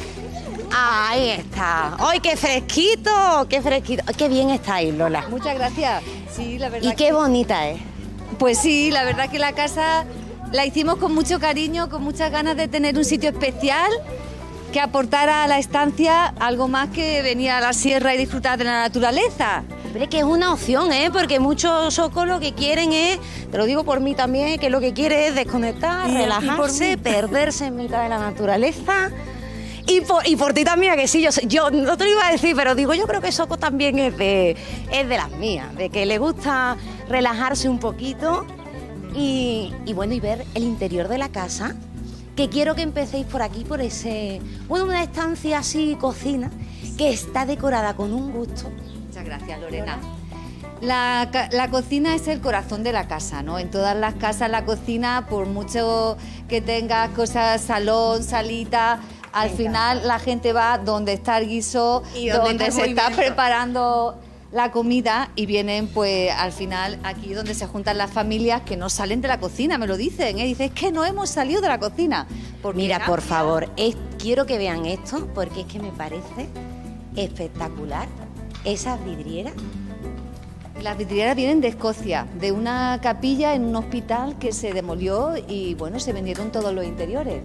Ahí está. ¡Ay, qué fresquito! ¡Qué fresquito! ¡Qué bien estáis, Lola! Muchas gracias. Sí, la verdad. Y qué que... bonita es. Pues sí, la verdad que la casa la hicimos con mucho cariño, con muchas ganas de tener un sitio especial que aportara a la estancia algo más que venir a la sierra y disfrutar de la naturaleza. Hombre, que es una opción, ¿eh? Porque muchos Socos lo que quieren es, te lo digo por mí también, que lo que quiere es desconectar, Y- y relajarse, por mí. perderse en mitad de la naturaleza. Y por, y por ti también, que sí, yo, sé- yo no te lo iba a decir, pero digo, yo creo que Soco también es de, es de las mías, de que le gusta relajarse un poquito y, y bueno, y ver el interior de la casa, que quiero que empecéis por aquí, por ese, bueno, una estancia así, cocina, que está decorada con un gusto. Muchas gracias, Lorena. La, ca- la cocina es el corazón de la casa, ¿no? En todas las casas la cocina, por mucho que tengas cosas, salón, salita, al final la gente va donde está el guiso, Y donde donde está el se está movimiento. preparando la comida y vienen pues al final aquí donde se juntan las familias que no salen de la cocina, me lo dicen, ¿eh? Dicen, es que no hemos salido de la cocina. Porque Mira, por gracias- favor, es- quiero que vean esto porque es que me parece espectacular esas vidrieras. Las vidrieras vienen de Escocia, de una capilla en un hospital que se demolió y bueno, se vendieron todos los interiores.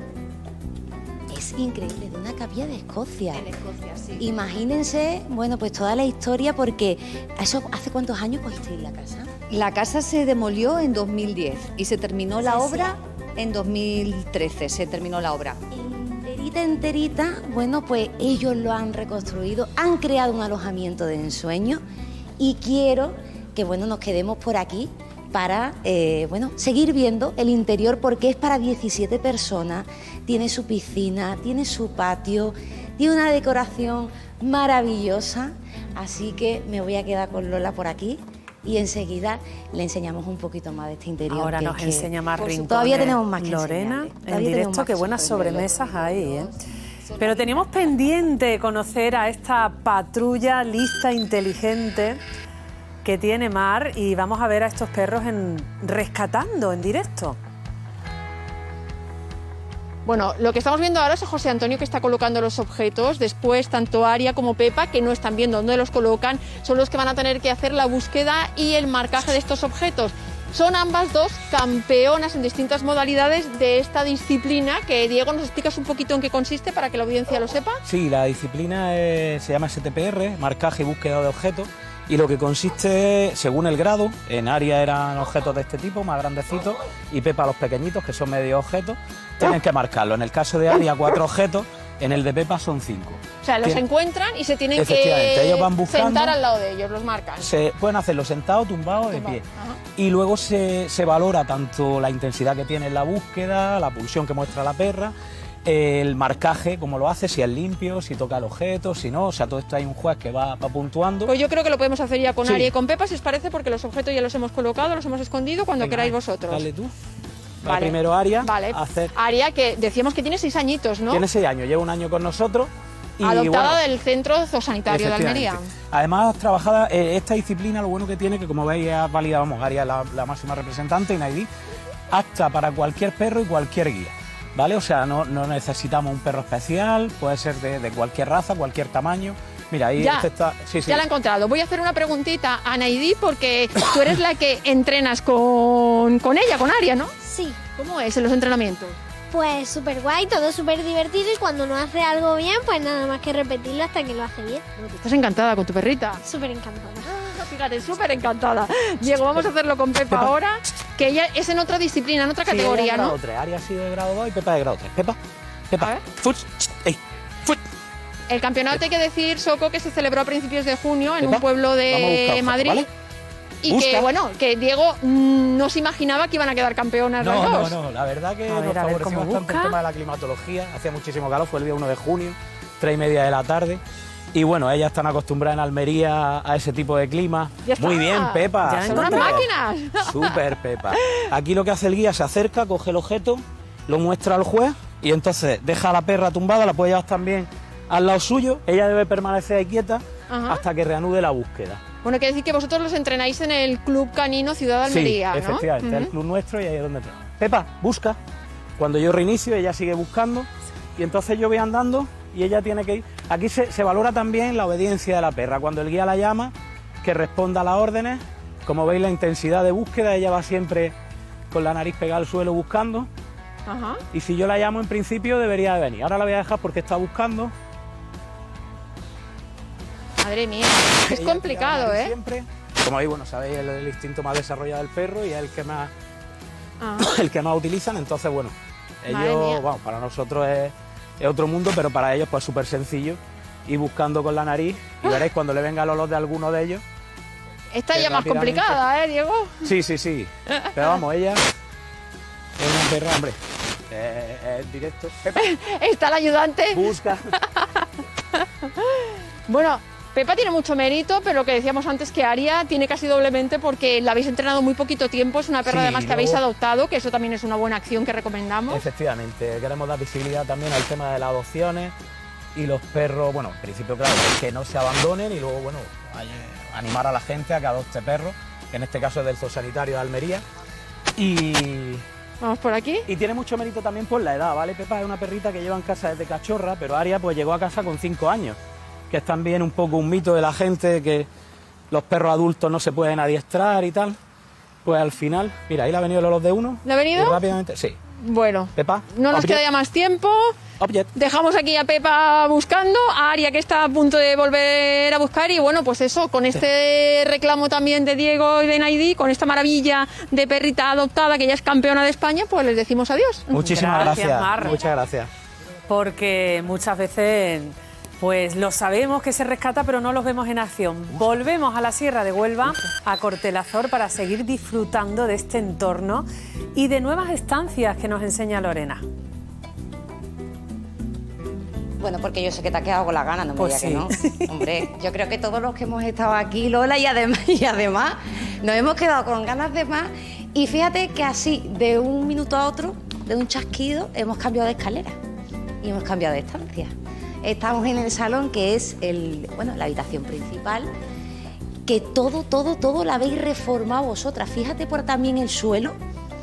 Es increíble, de una capilla de Escocia. En Escocia, sí. Imagínense, bueno, pues toda la historia, porque ¿eso hace cuántos años cogisteis la casa? La casa se demolió en dos mil diez y se terminó la Sí, sí. obra en dos mil trece, se terminó la obra. Enterita enterita, enterita, bueno, pues ellos lo han reconstruido, han creado un alojamiento de ensueño y quiero que, bueno, nos quedemos por aquí para, eh, bueno, seguir viendo el interior porque es para diecisiete personas, tiene su piscina, tiene su patio, tiene una decoración maravillosa, así que me voy a quedar con Lola por aquí y enseguida le enseñamos un poquito más de este interior. Ahora que, nos que, enseña más rincones. Todavía tenemos más que Lorena, enseñarle. en directo, qué buenas sobremesas hay, ¿eh? Pero teníamos pendiente conocer a esta patrulla lista, inteligente que tiene Mar y vamos a ver a estos perros en, rescatando en directo. Bueno, lo que estamos viendo ahora es a José Antonio que está colocando los objetos. Después, tanto Aria como Pepa, que no están viendo dónde los colocan, son los que van a tener que hacer la búsqueda y el marcaje de estos objetos. Son ambas dos campeonas en distintas modalidades de esta disciplina, que Diego, ¿nos explicas un poquito en qué consiste para que la audiencia lo sepa? Sí, la disciplina es, se llama S T P R, marcaje y búsqueda de objetos, y lo que consiste, según el grado, en Aria eran objetos de este tipo, más grandecitos, y Pepa los pequeñitos, que son medio objetos, tienen que marcarlo. En el caso de Aria, cuatro objetos, en el de Pepa son cinco. O sea, los Tien... encuentran y se tienen Efectivamente, que ellos van buscando, sentar al lado de ellos, los marcan. Se pueden hacerlo sentado, tumbado, de pie. Ajá. Y luego se, se valora tanto la intensidad que tiene en la búsqueda, la pulsión que muestra la perra, el marcaje, cómo lo hace, si es limpio, si toca el objeto, si no, o sea, todo esto hay un juez que va, va puntuando. Pues yo creo que lo podemos hacer ya con Sí. Aria y con Pepa, si os parece, porque los objetos ya los hemos colocado, los hemos escondido, cuando Venga, queráis vosotros. Dale tú. Va Vale. primero Aria. Vale. a hacer- Aria, que decíamos que tiene seis añitos, ¿no? Tiene seis años, lleva un año con nosotros. Y, Adoptada bueno, del Centro Zoosanitario de efectivamente. Almería. Además, trabajada eh, esta disciplina, lo bueno que tiene, que como veis es válida, vamos, Aria es la, la máxima representante, Inaidí, apta para cualquier perro y cualquier guía, ¿vale? O sea, no, no necesitamos un perro especial, puede ser de, de cualquier raza, cualquier tamaño. Mira, ahí Ya, este está... Sí, sí. ya la he encontrado. Voy a hacer una preguntita a Naidí, porque tú eres la que entrenas con, con ella, con Aria, ¿no? Sí. ¿Cómo es en los entrenamientos? Pues súper guay, todo súper divertido y cuando no hace algo bien, pues nada más que repetirlo hasta que lo hace bien. ¿Estás encantada con tu perrita? Súper encantada. Fíjate, súper encantada. Diego, vamos a hacerlo con Pepa ahora, que ella es en otra disciplina, en otra Sí, ella categoría, es ¿no? grado tres, Aria sí de grado dos y Pepa de grado tres. Pepa, Pepa, fut, ey, fut. El campeonato, hay que decir, Soco, que se celebró a principios de junio en Pepa, un pueblo vamos a de buscar objetos, Madrid. ¿vale? Y Busca. que, bueno, que Diego mm, no se imaginaba que iban a quedar campeonas las No, no, dos. no, la verdad que A ver, nos a ver favoreció cómo bastante el busca. tema de la climatología. Hacía muchísimo calor, fue el día uno de junio, tres y media de la tarde. Y bueno, ellas están acostumbradas en Almería a ese tipo de clima. Ya está. Muy bien, Pepa. Ya son unas súper. máquinas. Súper, Pepa. Aquí lo que hace el guía, se acerca, coge el objeto, lo muestra al juez y entonces deja a la perra tumbada, la puede llevar también al lado suyo. Ella debe permanecer ahí quieta Ajá. hasta que reanude la búsqueda. Bueno, quiere decir que vosotros los entrenáis en el Club Canino Ciudad de Almería, Sí, ¿no? efectivamente, es el Ujú. club nuestro y ahí es donde entra. Pepa, busca. Cuando yo reinicio, ella sigue buscando y entonces yo voy andando y ella tiene que ir. Aquí se, se valora también la obediencia de la perra. Cuando el guía la llama, que responda a las órdenes. Como veis, la intensidad de búsqueda, ella va siempre con la nariz pegada al suelo buscando. Ajá. Y si yo la llamo, en principio debería de venir. Ahora la voy a dejar porque está buscando. Madre mía, es Ella complicado, tira la nariz ¿eh? siempre. Como veis, bueno, sabéis el, el instinto más desarrollado del perro y es el que más, Ah. el que más utilizan. Entonces, bueno, Madre mía. ellos, bueno, para nosotros es, es otro mundo, pero para ellos pues súper sencillo. Ir buscando con la nariz y veréis cuando le venga el olor de alguno de ellos. Esta que ya más rápidamente- complicada, ¿eh, Diego? Sí, sí, sí. Pero vamos, ella es una perra, hombre. Eh, es directo. Pepa, Está el ayudante. busca. Bueno, Pepa tiene mucho mérito, pero lo que decíamos antes, que Aria tiene casi doblemente porque la habéis entrenado muy poquito tiempo. Es una perra Sí, además que luego- habéis adoptado, que eso también es una buena acción que recomendamos. Efectivamente, queremos dar visibilidad también al tema de las adopciones y los perros, bueno, en principio, claro, que no se abandonen y luego, bueno, hay- animar a la gente a que adopte perros, que en este caso es del Zoosanitario de Almería. Y, Vamos por aquí. y tiene mucho mérito también por la edad, ¿vale? Pepa es una perrita que lleva en casa desde cachorra, pero Aria pues llegó a casa con cinco años, que es también un poco un mito de la gente que los perros adultos no se pueden adiestrar y tal. Pues al final, mira, ahí le ha venido el olor de uno. ¿Le ha venido? Y rápidamente, sí. Bueno, Pepa. no nos object, queda ya más tiempo. object. Dejamos aquí a Pepa buscando, a Aria que está a punto de volver a buscar y bueno, pues eso, con este reclamo también de Diego y de Naidí, con esta maravilla de perrita adoptada que ya es campeona de España, pues les decimos adiós. Muchísimas Gracias, gracias. Mar. Muchas gracias. porque muchas veces pues lo sabemos que se rescata, pero no los vemos en acción. Volvemos a la Sierra de Huelva, a Cortelazor, para seguir disfrutando de este entorno y de nuevas estancias que nos enseña Lorena. Bueno, porque yo sé que te has quedado con la gana, no me Pues digas sí. que no. Hombre, yo creo que todos los que hemos estado aquí, Lola, y además, y además nos hemos quedado con ganas de más. Y fíjate que así, de un minuto a otro, de un chasquido, hemos cambiado de escalera y hemos cambiado de estancia. Estamos en el salón, que es el, bueno, la habitación principal, que todo, todo, todo lo habéis reformado vosotras. Fíjate por también el suelo,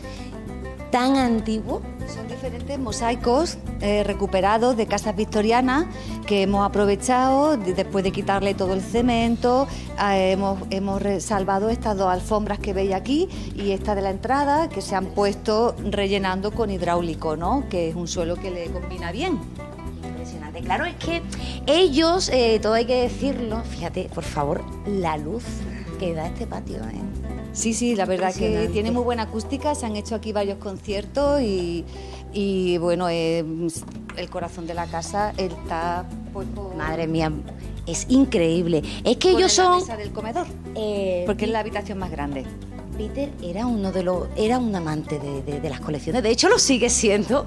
tan antiguo. Son diferentes mosaicos eh, recuperados de casas victorianas que hemos aprovechado de, después de quitarle todo el cemento. Eh, hemos hemos re- salvado estas dos alfombras que veis aquí y esta de la entrada, que se han puesto rellenando con hidráulico, ¿no? Que es un suelo que le combina bien. Impresionante. Claro, es que ellos, eh, todo hay que decirlo, fíjate, por favor, la luz que da este patio, ¿eh? Sí, sí, la verdad que Impresionante. tiene muy buena acústica, se han hecho aquí varios conciertos y, y bueno, eh, el corazón de la casa está pues, por... Madre mía, es increíble. Es que Con ellos la son... mesa del comedor, eh, porque es la habitación más grande. Peter era uno de los, era un amante de, de- de las colecciones, de hecho lo sigue siendo,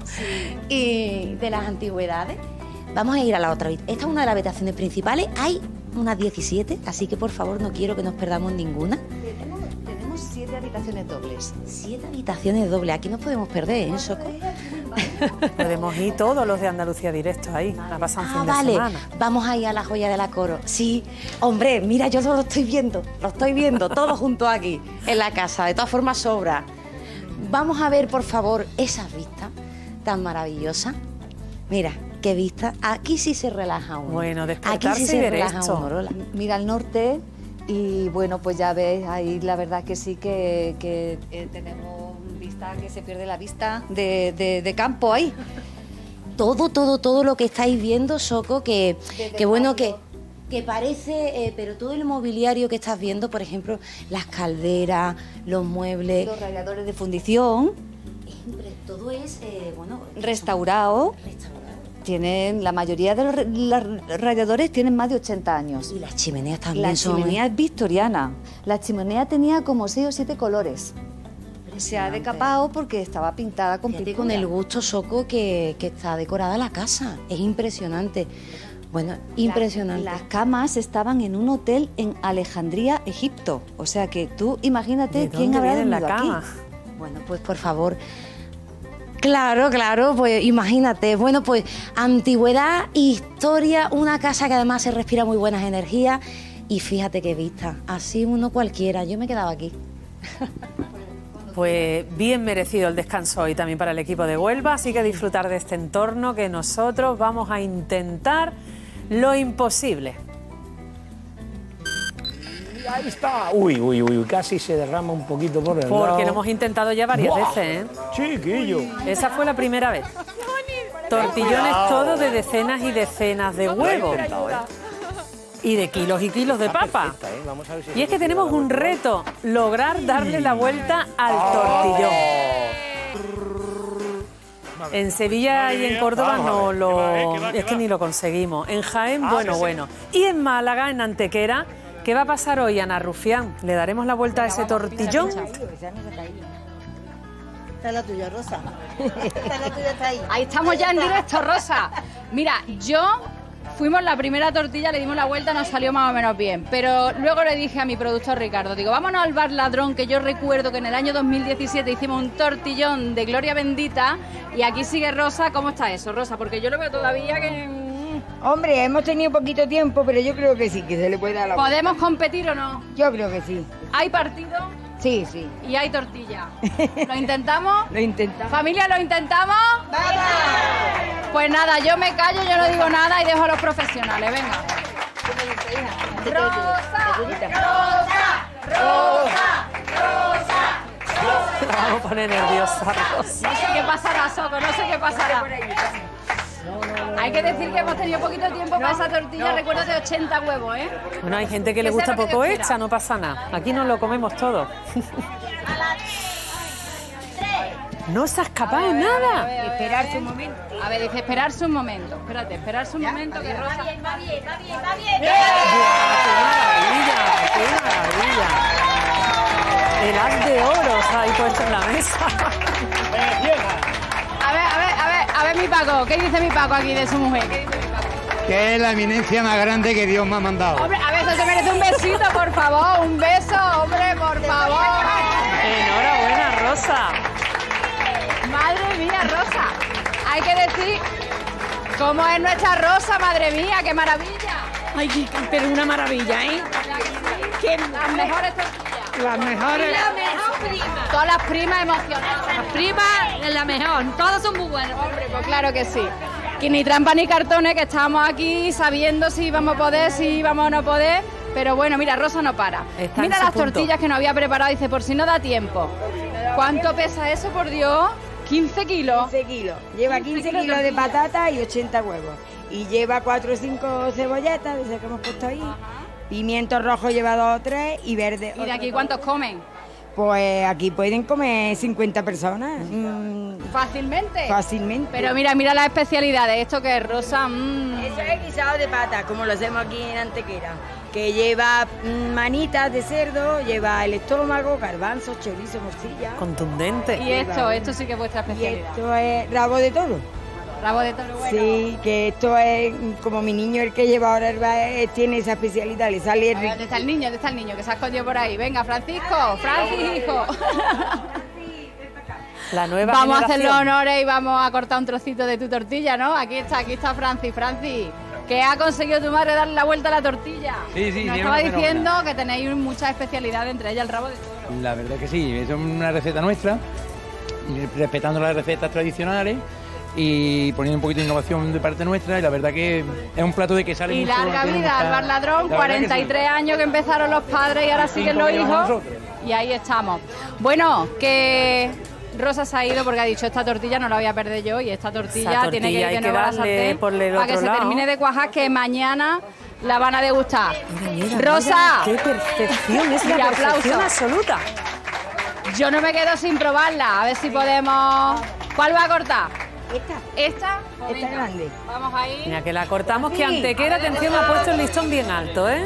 y de las antigüedades. Vamos a ir a la otra. Esta es una de las habitaciones principales, hay unas diecisiete, así que por favor no quiero que nos perdamos ninguna. Tenemos, tenemos siete habitaciones dobles. Siete habitaciones dobles, aquí nos podemos perder, ¿eh, Soco? Podemos ir todos los de Andalucía directos ahí, a pasar un Ah, fin de vale, semana. vamos a ir a la joya de la Coro. Sí, hombre, mira, yo lo estoy viendo, lo estoy viendo, todo junto aquí, en la casa, de todas formas sobra. Vamos a ver, por favor, esas vistas tan maravillosas. Mira, qué vista, aquí sí se relaja uno. Bueno, aquí despertarse sí se y ver relaja esto. uno, Lola. Mira al norte y bueno, pues ya ves, ahí la verdad que sí que, que, eh, tenemos vista, que se pierde la vista de, de- de campo ahí. Todo, todo, todo lo que estáis viendo, Soco, que, Desde que bueno, el que, que parece, eh, pero todo el mobiliario que estás viendo, por ejemplo, las calderas, los muebles, Los radiadores de fundición, todo es, eh, bueno, restaurado. Tienen, la mayoría de los re- los radiadores tienen más de ochenta años. Y las chimeneas también La son... chimenea es victoriana. La chimenea tenía como seis o siete colores. Se ha decapado porque estaba pintada con Fíjate pintura. con el gusto, Soco, que, que está decorada la casa. Es impresionante. Bueno, impresionante. Las camas estaban en un hotel en Alejandría, Egipto. O sea que tú imagínate ¿De quién dónde habrá viene la dormido aquí. cama? Bueno, pues por favor. Claro, claro, pues imagínate. Bueno, pues antigüedad, historia, una casa que además se respira muy buenas energías. Y fíjate qué vista. Así uno cualquiera. Yo me he quedado aquí. Pues bien merecido el descanso hoy también para el equipo de Huelva, así que disfrutar de este entorno, que nosotros vamos a intentar lo imposible. Y ahí está. Uy, uy, uy, casi se derrama un poquito por el lado. Porque lo hemos intentado ya varias ¡Buah! veces, ¿eh? Chiquillo. Esa fue la primera vez. Tortillones todos de decenas y decenas de huevos. Y de kilos y kilos de papa. Y es que tenemos un reto, lograr darle la vuelta al tortillón. En Sevilla y en Córdoba no lo... es que ni lo conseguimos. En Jaén, bueno, bueno. Y en Málaga, en Antequera, ¿qué va a pasar hoy, Ana Rufián? ¿Le daremos la vuelta a ese tortillón? Esta es la tuya, Rosa. Esta es la tuya, está ahí. Ahí estamos ya en directo, Rosa. Mira, yo fuimos la primera tortilla, le dimos la vuelta, nos salió más o menos bien. Pero luego le dije a mi productor Ricardo, digo, vámonos al Bar Ladrón, que yo recuerdo que en el año dos mil diecisiete hicimos un tortillón de Gloria Bendita. Y aquí sigue Rosa. ¿Cómo está eso, Rosa? Porque yo lo veo todavía que... Hombre, hemos tenido poquito tiempo, pero yo creo que sí, que se le puede dar la vuelta. ¿Podemos competir o no? Yo creo que sí. ¿Hay partido? Sí, sí. Y hay tortilla. ¿Lo intentamos? Lo intentamos. ¿Familia, lo intentamos? ¡Vamos! Pues nada, yo me callo, yo no digo nada y dejo a los profesionales. Venga. Rosa, Rosa, Rosa, Rosa. La vamos a poner nerviosa, Rosa. No sé qué pasará, Soco, no sé qué pasará. Hay que decir que hemos tenido poquito tiempo para esa tortilla, recuerdo de ochenta huevos, ¿eh? Bueno, hay gente que le Que gusta sea lo que poco Dios quiera. hecha, no pasa nada. Aquí nos lo comemos todo. No se ha escapado A ver, nada. a ver, a ver, Esperarse a un ver. momento. A ver, dice esperarse un momento. Espérate, esperarse un momento que Rosa... Va bien, va bien, va bien, va bien. ¡Qué maravilla! ¡Qué maravilla! El haz de oro está ahí puesto en la mesa. A ver, a ver, a ver, a ver mi Paco. ¿Qué dice mi Paco aquí de su mujer? ¿Qué dice mi Paco? Que es la eminencia más grande que Dios me ha mandado. Hombre, a ver, eso se merece un besito, por favor. Un beso, hombre, por favor. Enhorabuena, Rosa. Madre mía, Rosa. Hay que decir cómo es nuestra Rosa, madre mía, qué maravilla. Ay, pero una maravilla, ¿eh? Que las mejores tortillas. Las mejores. La mejor prima. Todas las primas emocionadas. Las primas es la mejor. Todas son muy buenas. Hombre, pues claro que sí. Que ni trampa ni cartones, que estábamos aquí sabiendo si íbamos a poder, si íbamos a no poder. Pero bueno, mira, Rosa no para. Está en Mira su las punto. tortillas que nos había preparado. Dice, por si no da tiempo. ¿Cuánto pesa eso, por Dios? quince kilos. quince kilos. Lleva quince kilos de patata y ochenta huevos. Y lleva cuatro o cinco cebolletas, de esas que hemos puesto ahí. Pimiento rojo lleva dos o tres y verde. ¿Y de aquí cuántos comen? Pues aquí pueden comer cincuenta personas. Mm, Fácilmente. fácilmente. Pero mira, mira las especialidades. Esto que es Rosa. mm. Eso es guisado de pata, como lo hacemos aquí en Antequera. Que lleva mm, manitas de cerdo, lleva el estómago, garbanzos, chorizo, morcilla. Contundente. Y esto, esto sí que es vuestra Y especialidad. esto es rabo de toro. Rabo de toro bueno. Sí, que esto es como mi niño, el que lleva ahora, el ba- eh, tiene esa especialidad, le sale A ver, ¿dónde está el niño? ¿Dónde está el niño? Que se ha escondido por ahí. Venga, Francisco. Francis, hijo. La nueva Vamos a hacer los generación. honores y vamos a cortar un trocito de tu tortilla, ¿no? Aquí está, aquí está Francis. Francis, que ha conseguido tu madre darle la vuelta a la tortilla. Sí, sí, Nos tiene estaba un fenómeno. diciendo que tenéis muchas especialidades, entre ellas el rabo de toro. La verdad que sí, es una receta nuestra, respetando las recetas tradicionales y poniendo un poquito de innovación de parte nuestra, y la verdad que es un plato de que sale Y mucho. larga tiene vida mucha- al Bar Ladrón, La verdad que cuarenta y tres sí. años que empezaron los padres y ahora siguen Cinco los que llevamos hijos. nosotros. Y ahí estamos. Bueno, que Rosa se ha ido porque ha dicho esta tortilla no la voy a perder yo y esta tortilla, Esa tiene que tortilla ir hay de que nuevo a la darle sartén por el para que otro se lado. termine de cuajar, que mañana la van a degustar. Mira, Rosa. mira, qué perfección, es la Y aplauso. perfección absoluta. Yo no me quedo sin probarla, a ver si podemos... ¿Cuál va a cortar? Esta. ¿Esta? Pues Esta venga, grande. Vamos ahí. Mira, que la cortamos, que Sí. Antequera, atención, ha puesto el listón bien alto, ¿eh?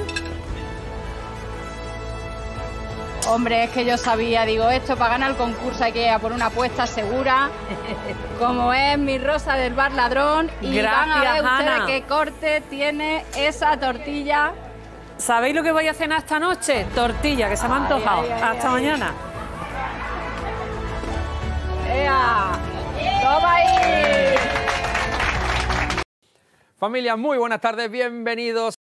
Hombre, es que yo sabía, digo, esto para ganar el concurso hay que ir a por una apuesta segura, como es mi Rosa del Bar Ladrón. Y van a ver Gracias, ustedes Ana. qué corte tiene esa tortilla. ¿Sabéis lo que voy a cenar esta noche? Tortilla, que se me ha antojado. ay, ay, Hasta ay. mañana. ¡Ea! ¡Toma ahí! Familia, muy buenas tardes, bienvenidos